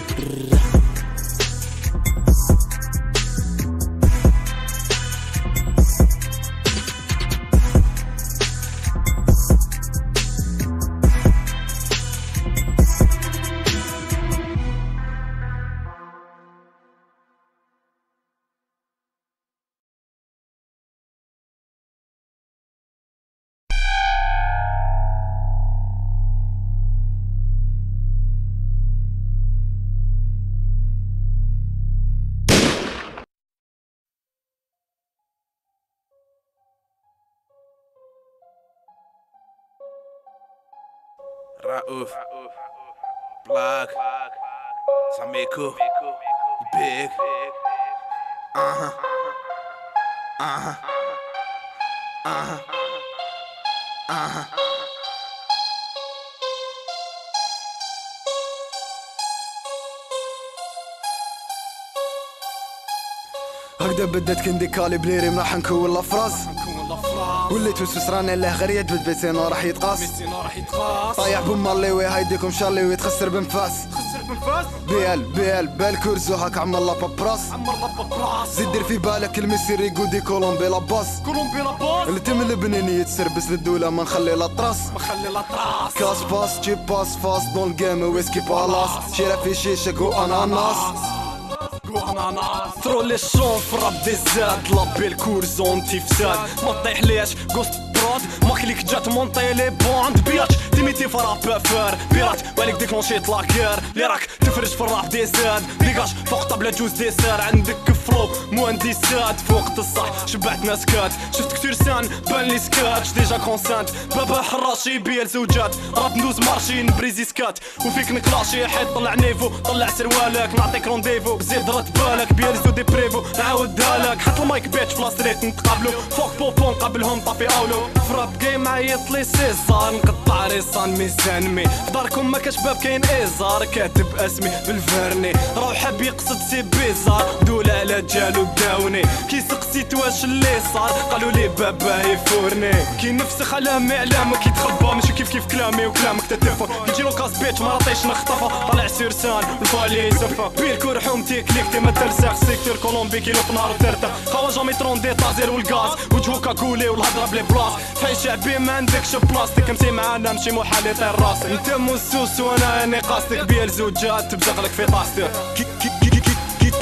Raouf, Black, Sameko, Big, uh huh, uh huh, uh huh, uh huh. هكذا بدات كنديكالي بليري راح نكون لافراس وليت وسوس راني له غير يدبد بيتينو راح يتقاس طايح بماليوي هايديكم شارلي ويتخسر بنفاس بيال بيال بالكورسو هاك عمر لا بابراس زيد دير في بالك المسير يقودي كولومبي لاباس اللي تم البنيني يتسربس للدولة ما نخلي لا طراس كاس باس جيب باس فاس دون الجيم ويسكي بالاس شيرا في شيشك واناناس ثرو لي شون في راب دي زاد لابي الكورزون تيفساد ما طيح ليش قوست برود ماكليك جات مونطي لي بوند بياتش ديميتي في راب فار بيرات والك ديكلونشيت لاكير لي راك تفرج في الراب دي زاد ديكاش فوق طابلة جوز دي سار عندك فلو مهندسات فوق الصح شبعت ناس كات شفت كتير سان بان لي سكاتش ديجا كونسانت بابا حراشي بيال زوجات راب ندوز مارشي نبريزي سكات وفيك نكلاشي حيت طلع نيفو طلع سروالك نعطيك رونديفو بزيد رد بالك بيال زو دي بريفو نعاودها لك حط المايك بيتش في لاستريت نتقابلو فوق بوبون قبلهم طافي اولو فراب جيم عيط لي سيزار نقطع ريصان ميزان مي في داركم ما كاش باب كاين ايزار كاتب اسمي بالفرني راهو حاب يقصد سي بيزار دول على جالو داوني كي سقسيت واش اللي صار قالوا لي بابا يفورني كي نفسخ على معلامك كي تخبى ماشي كيف كيف كلامي وكلامك تتفر كي لوكاس بيتش ما رطيش نخطفها طالع سيرسان والفالي يسفى بيركو رحومتي كليكتي ما ترسخ سيكتور كولومبي كيلو في نهار وترتا خوا جامي ترون دي طازير والغاز وجهوكا كولي والهضره بلي بلاص حي شعبي ما عندكش بلاستيك امشي معانا مشي محال يطير راسك انت موسوس وانا اني قاصدك بيال زوجات تبزغلك في طاستك كي كي كي كي كي كي تشوف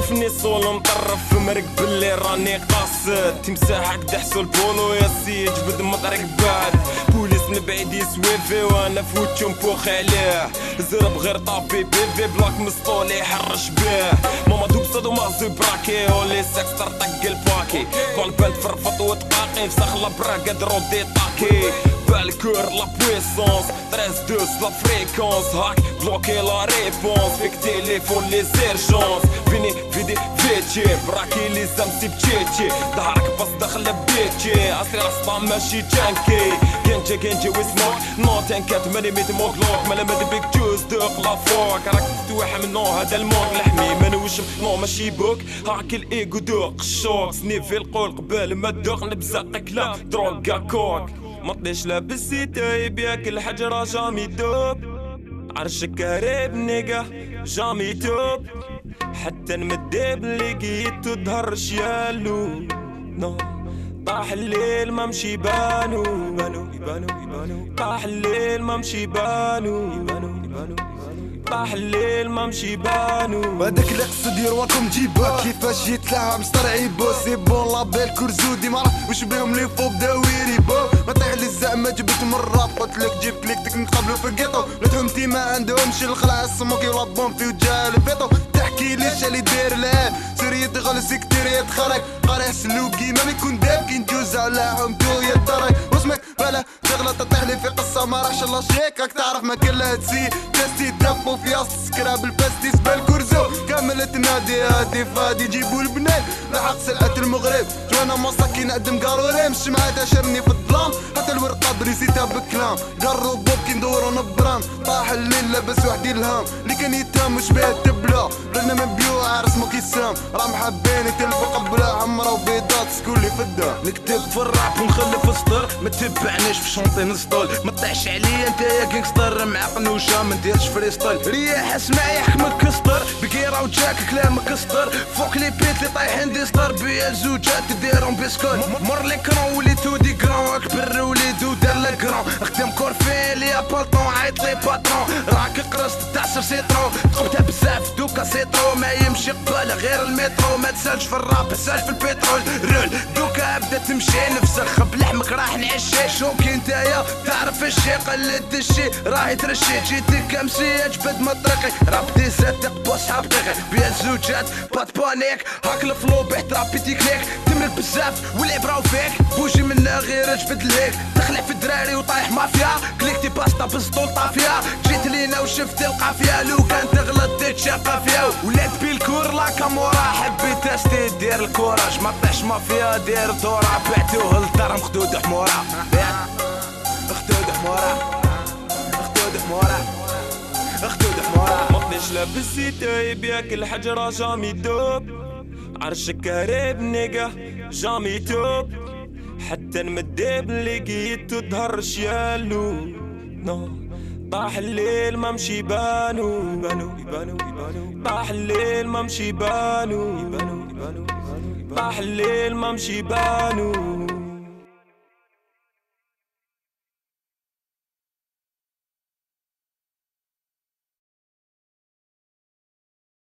شوفني صول مطرف في مرق باللي راني قاصد تمساحك دحسو البولو يا سي جبد مطرق بعد بوليس من بعيد يسويفي وانا فوتشو مبوخ عليه زرب غير طابي بيبي بلاك مسطولي يحرش بيه ماما دوب صدو مازو براكي ولي ساكس طرطق الباكي قلبال تفرفط وتقاقي فسخ لابرا قدرو دي طاكي بالكور لا بويسونس تريس دوس لا فريكونس هاك بلوكي لا ريبونس فيك تيليفون لي زيرجونس فيني فيدي فيتشي براكي لي زمتي بتشيتشي ظهرك بس دخل بيتشي عصري راسطا ماشي جانكي كنجي كنجي واسموك نوت انكات ماني ميت موكلوك مالا مادي بيك جوز دوق لا فوق راك تفتوح منو هذا الموك لحمي ما نوشم نو ماشي بوك هاك الايجو دوق الشوك سنيفي القول قبل ما تدوق نبزقك لا دروغا كوك مطيش لابس سيتايب ياكل حجرة جامي دوب عرشك قريب نيقا جامي توب حتى نمديب لقيت تظهر شيالو نو طاح الليل ما مشي بانو بانو يبانو يبانو طاح الليل ما مشي بانو يبانو يبانو طاح الليل ما مشي بانو هذاك اللي قصد يرواكم جيبا كيفاش جيت لها مسترعيبو سي بون لابيل كرزو ديما راه واش بيهم لي فوق داويري بو ما طيح لي الزعما جبت من الراب قلت لك جبت لك ديك نقابلو في الكيطو لتهمتي ما عندهمش الخلع السموكي ولا بوم في وجه البيطو تحكي لي شالي داير الان سريت غل سكتيريات خرج قارح سلوكي ما بيكون داب كي ندوز على حومتو يا الدرج واسمك بلا تغلط تطيح لي في قصه ما راحش الله شيك راك تعرف ما كلها تسي تستي دبو في ياس سكرا بالباستيس بالكرزو كامل تنادي هادي فادي جيبوا البنات لحق سلعة المغرب جوانا مساكين قدم قاروري مش معاه تاشرني في الظلام حتى الورقه بريسيتها بكلام قروا بوب كي ندورو نبرام طاح الليل لابس وحدي الهام اللي كان يتهم مش بيه التبله بلنا من بيو عرس مو كيسام راه محبين يتلفوا قبله عمره وبيضات سكول لي فدا نكتب في الراب ونخلف سطر ما تبعنيش في شونطي نسطول ما طيحش عليا انت يا كينغستر مع قنوشه ما نديرش فريستايل رياح اسمع يحكمك كسطر بكيرا وجاك كلامك كسطر فوق لي بيت اللي طايحين دي ستار بيا زوجات تديرهم بسكول مر ليكرون وليتو دي كرون كبر وليدو دار لكرون خدم كورفين ليا بالطون عيط لي باترون راك قرصت تعصر سيترون تقبتها بزاف دوكا سيترو ما يمشي قبالة غير المترو ما تسالش في الراب تسال في البترول رول دوكا بدا تمشي نفسخ بلحمك راح نعشي شوكي نتايا تعرف الشي قلد الشي راهي ترشي جيتك امسي اجبد مطرقي راب دي زاتق بوس حقيقي بيا الزوجات بات بانيك هاك الفلو بيحترابي تكنيك تمرك بزاف والعبرة فيك بوجي منا غير اجبد ليك تخلع في الدراري وطايح مافيا كليكتي باستا بالسطول طافيا جيت لينا وشفت القافية لو كان تغلط تتشقى فيها ولات بالكور لا كامورا حبيت استي دير الكوراج ما طيحش مافيا دير دورا بعتوه للدار مخدود حمورا مخدود حمورا مخدود حمورا مخدود حمورا مطنش لابس سيتايب ياكل حجرة جامي دوب عرشك قريب نيقا جامي توب حتى نمديب لقيت تظهر شيالو نو طاح الليل ما مشي بانو بانو يبانو يبانو طاح الليل ما مشي بانو يبانو يبانو طاح الليل ما مشي بانو